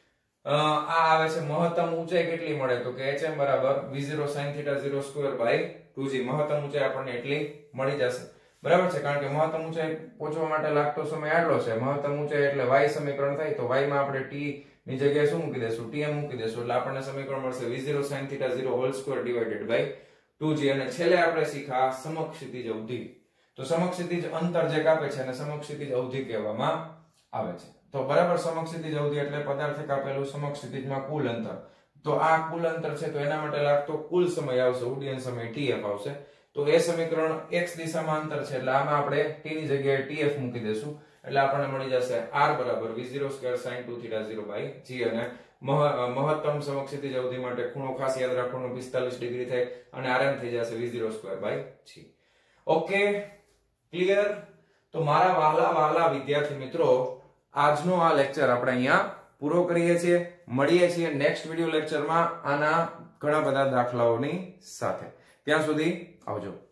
આ આવે છે મહત્તમ ઊંચાઈ કેટલી મળે તો કે hm બરાબર v0 sin θ 0 square by 2g મહત્તમ ઊંચાઈ આપણને એટલી મળી જશે બરાબર છે કારણ કે મહત્તમ ઊંચાઈ પહોંચવા માટે લાગતો સમય આટલો છે મહત્તમ ઊંચાઈ એટલે y સમીકરણ થાય તો y માં આપણે t ની જગ્યાએ શું મૂકી દેશું tm મૂકી દેશું એટલે આપણને સમીકરણ મળશે v0 sin θ 0 whole square divided by 2g અને છેલ્લે આપણે શીખા સમક્ષિતિજ અવધિ તો સમક્ષિતિજ અંતર જે કાપે છે અને સમક્ષિતિજ અવધિ કહેવામાં આવે છે તો બરાબર સમક્ષિતિજ અવધિ એટલે પદાર્થે કાપેલું સમક્ષિતિજમાં કુલ અંતર તો આ કુલ અંતર છે તો એના માટે લાગતો કુલ સમય આવશે ઉડ્ડયન સમય tf આવશે તો એ સમીકરણ x દિશામાં અંતર છે એટલે આમાં આપણે t ની જગ્યાએ tf મૂકી દેશું એટલે આપણને મળી જશે r બરાબર v0 square sin 2θ 0 by g અને મહત્તમ સમક્ષિતિજ અવધિ માટે ખૂણો ખાસ યાદ રાખવાનો 45 ડિગ્રી થાય અને rm થઈ જશે v0 square by g okay clear તો મારા વહાલા વિદ્યાર્થી મિત્રો આજનો આ લેક્ચર આપણે અહીંયા પૂરો કરીએ છીએ મળીએ છીએ નેક્સ્ટ વિડિયો લેક્ચરમાં આના ઘણા બધા દાખલાઓની સાથે ત્યાં સુધી આવજો